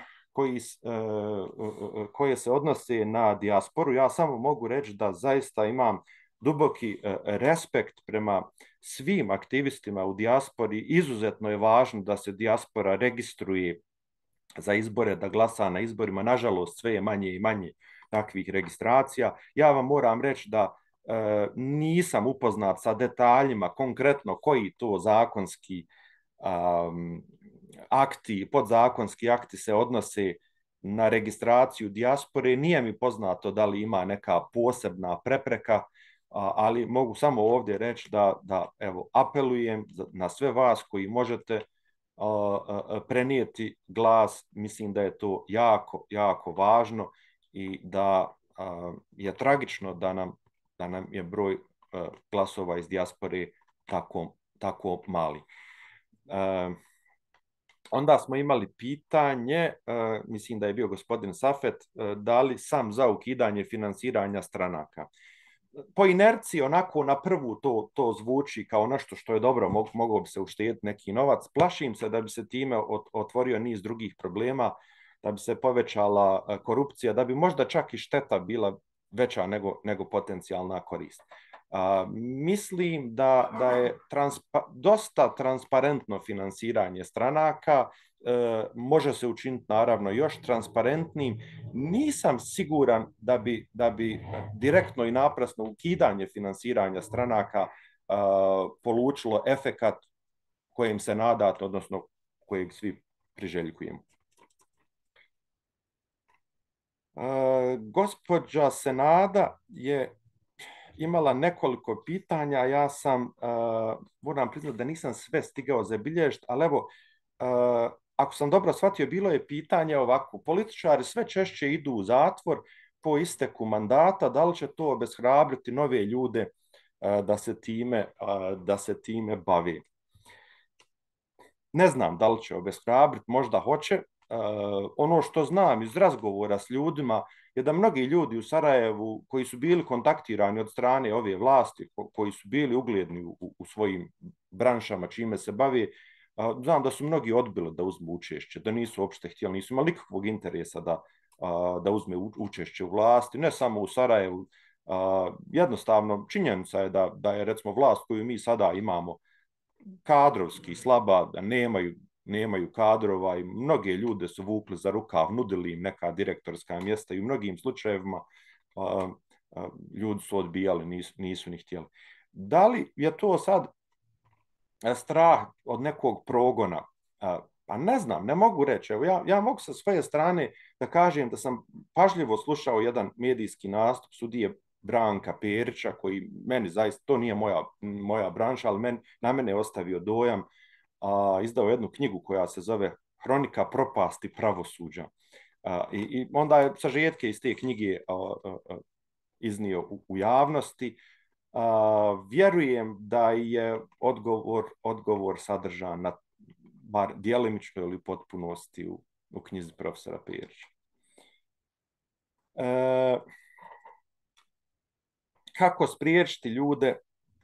koje se odnose na dijasporu. Ja samo mogu reći da zaista imam duboki respekt prema svim aktivistima u dijaspori. Izuzetno je važno da se dijaspora registruje za izbore, da glasa na izborima. Nažalost, sve je manje i manje takvih registracija. Ja vam moram reći da nisam upoznat sa detaljima konkretno koji to zakonski akti, podzakonski akti se odnose na registraciju dijaspore. Nije mi poznato da li ima neka posebna prepreka, ali mogu samo ovdje reći da evo, apelujem na sve vas koji možete prenijeti glas. Mislim da je to jako, jako važno i da je tragično da nam je broj glasova iz dijaspore tako mali. Onda smo imali pitanje, mislim da je bio gospodin Safet, da li sam za ukidanje finansiranja stranaka. Po inerciji onako na prvu to zvuči kao nešto što je dobro, mogao bi se uštediti neki novac. Plašim se da bi se time otvorio niz drugih problema, da bi se povećala korupcija, da bi možda čak i šteta bila veća nego potencijalna korist. Mislim da je dosta transparentno finansiranje stranaka, može se učiniti naravno još transparentnim. Nisam siguran da bi direktno i naprasno ukidanje finansiranja stranaka polučilo efekat kojim se nadate, odnosno kojeg svi priželjkujemo. Gospođa Senada je imala nekoliko pitanja. Ja sam, moram priznati da nisam sve stigao zabilježiti, ali evo, ako sam dobro shvatio, bilo je pitanje ovako, političari sve češće idu u zatvor po isteku mandata, da li će to obeshrabriti nove ljude da se time bave? Ne znam da li će obeshrabriti, možda hoće. Ono što znam iz razgovora s ljudima je da mnogi ljudi u Sarajevu koji su bili kontaktirani od strane ove vlasti, koji su bili ugledni u svojim branšama čime se bave, znam da su mnogi odbili da uzmu učešće, da nisu uopšte htjeli, nisu imali nikakvog interesa da uzme učešće u vlasti, ne samo u Sarajevu. Jednostavno, činjenica je da je recimo vlast koju mi sada imamo kadrovski slaba, da nemaju nemaju kadrova i mnoge ljude su vukli za rukav, nudili im neka direktorska mjesta i u mnogim slučajevima ljudi su odbijali, nisu ni htjeli. Da li je to sad strah od nekog progona? Pa ne znam, ne mogu reći. Evo, ja mogu sa svoje strane da kažem da sam pažljivo slušao jedan medijski nastup sudije Branka Perića, koji meni zaista, to nije moja branša, ali na mene je ostavio dojam. Izdao jednu knjigu koja se zove Hronika propasti pravosuđa. I onda je sažetke iz te knjige iznio u javnosti. Vjerujem da je odgovor sadržan bar djelimično ili potpunosti u knjizi profesora Perića. Kako spriječiti ljude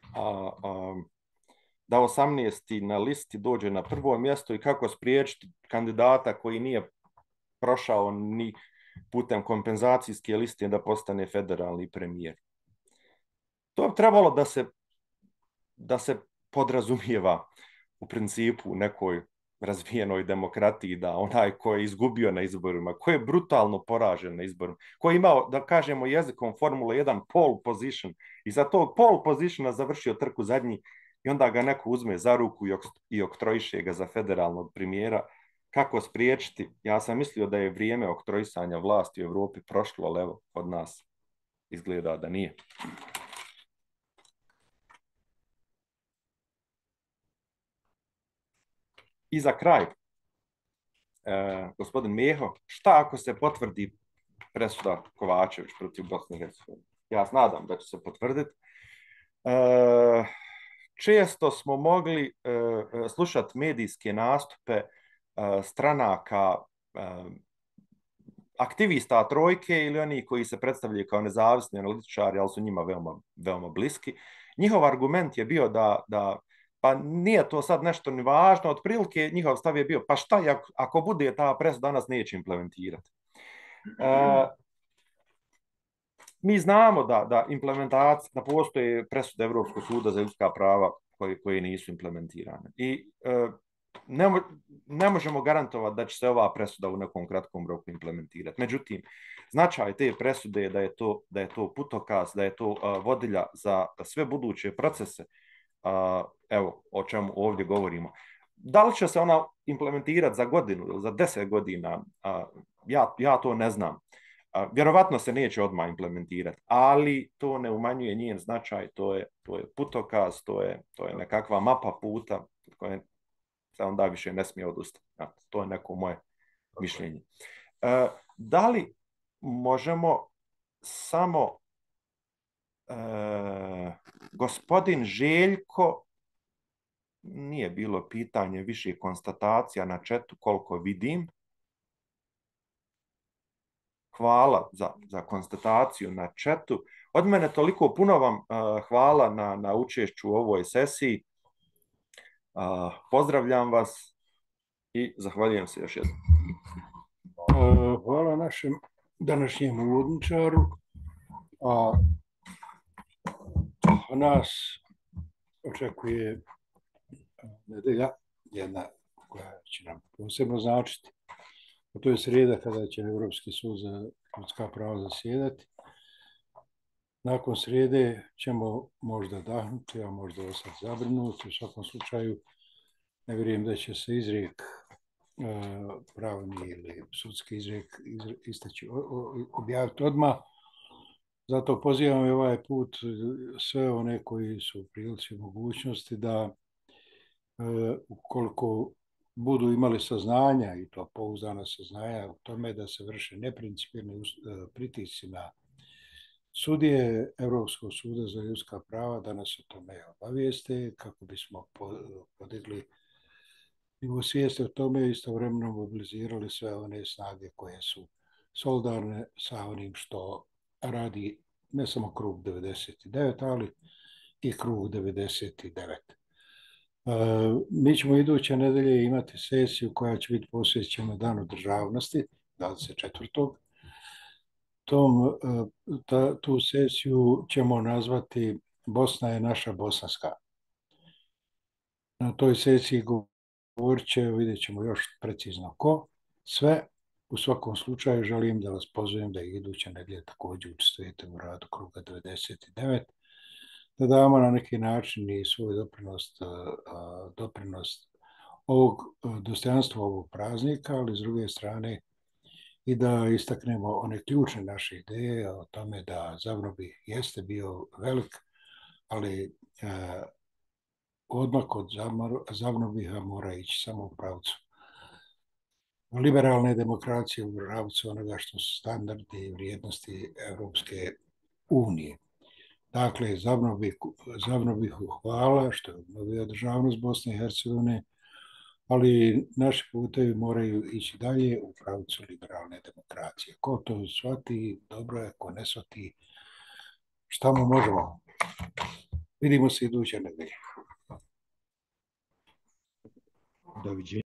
da 18. na listi dođe na prvo mjesto i kako spriječiti kandidata koji nije prošao ni putem kompenzacijske liste da postane federalni premijer? To bi trebalo da se podrazumijeva u principu u nekoj razvijenoj demokratiji, da onaj ko je izgubio na izborima, ko je brutalno poražen na izborima, ko je imao, da kažemo jezikom Formula 1 pole position i za tog pole positiona završio trku zadnji i onda ga neko uzme za ruku i oktrojiše ga za federalnog premijera. Kako spriječiti? Ja sam mislio da je vrijeme oktrojisanja vlasti u Evropi prošlo, ali evo, od nas izgleda da nije. I za kraj, gospodin Meho, šta ako se potvrdi presuda Kovačević protiv Bosne i Hercegovine? Ja se nadam da će se potvrditi. Često smo mogli slušati medijske nastupe stranaka, aktivista trojke ili oni koji se predstavljaju kao nezavisni analitičari, ali su njima veoma, veoma bliski. Njihov argument je bio da pa nije to sad nešto ni važno, otprilike njihov stav je bio, pa šta ako bude ta presuda danas neće implementirati. Mi znamo da implementacija, da postoje presude Evropskog suda za ljudska prava koje nisu implementirane. I ne možemo garantovati da će se ova presuda u nekom kratkom roku implementirati. Međutim, značaj te presude je da je to putokaz, da je to vodilja za sve buduće procese. Evo o čemu ovdje govorimo. Da li će se ona implementirati za godinu ili za 10 godina, ja to ne znam. Vjerovatno se neće odmah implementirati, ali to ne umanjuje njen značaj, to je putokaz, to je nekakva mapa puta koje se onda više ne smije odustati. To je neko moje mišljenje. Da li možemo samo gospodin Željko, nije bilo pitanje, više konstatacija na chatu koliko vidim. Hvala za konstataciju na chatu. Od mene toliko, puno vam hvala na učešću u ovoj sesiji. Pozdravljam vas i zahvaljujem se još jednom. Hvala našem današnjem uvodničaru. Nas očekuje nedelja, jedna koja će nam posebno značiti. To je srijeda kada će Europski sud za ljudska prava zasjedati. Nakon srijede ćemo možda dahnuti, a možda ostati zabrinuti. U svakom slučaju ne vjerujem da će se izrijek pravni ili sudski izrijek objaviti odmah. Zato pozivam i ovaj put sve one koji su u prilici mogućnosti da ukoliko budu imali saznanja, i to pouzdana saznanja u tome da se vrše neprincipijelni pritisci na sudije Europskog suda za ljudska prava, da nas o tome obavijeste kako bismo podigli nivo svijesti o tome i istovremeno mobilizirali sve one snage koje su solidarne sa onim što radi ne samo krug 99, ali i krug 99. Mi ćemo iduće nedelje imati sesiju koja će biti posvećena Danu državnosti, 24. Tu sesiju ćemo nazvati Bosna je naša bosanska. Na toj sesiji govorit će, vidjet ćemo još precizno ko. Sve, u svakom slučaju želim da vas pozovem da iduće nedjelje također učestvujete u radu kruga 99, da damo na neki način i svoj doprinos ovog dostojanstva ovog praznika, ali s druge strane i da istaknemo one ključne naše ideje o tome da Zavnobi jeste bio velik, ali odmak od Zavnobiha mora ići samo u pravcu liberalne demokracije, u pravcu onoga što su standardi i vrijednosti Europske unije. Dakle, Zavnobihu hvala što je obnovio državnost Bosne i Hercegovine, ali naši putevi moraju ići dalje u pravcu liberalne demokracije. Ko to shvati, dobro je, ko ne shvati, šta mu možemo. Vidimo se iduće nedelje. Doviđenja.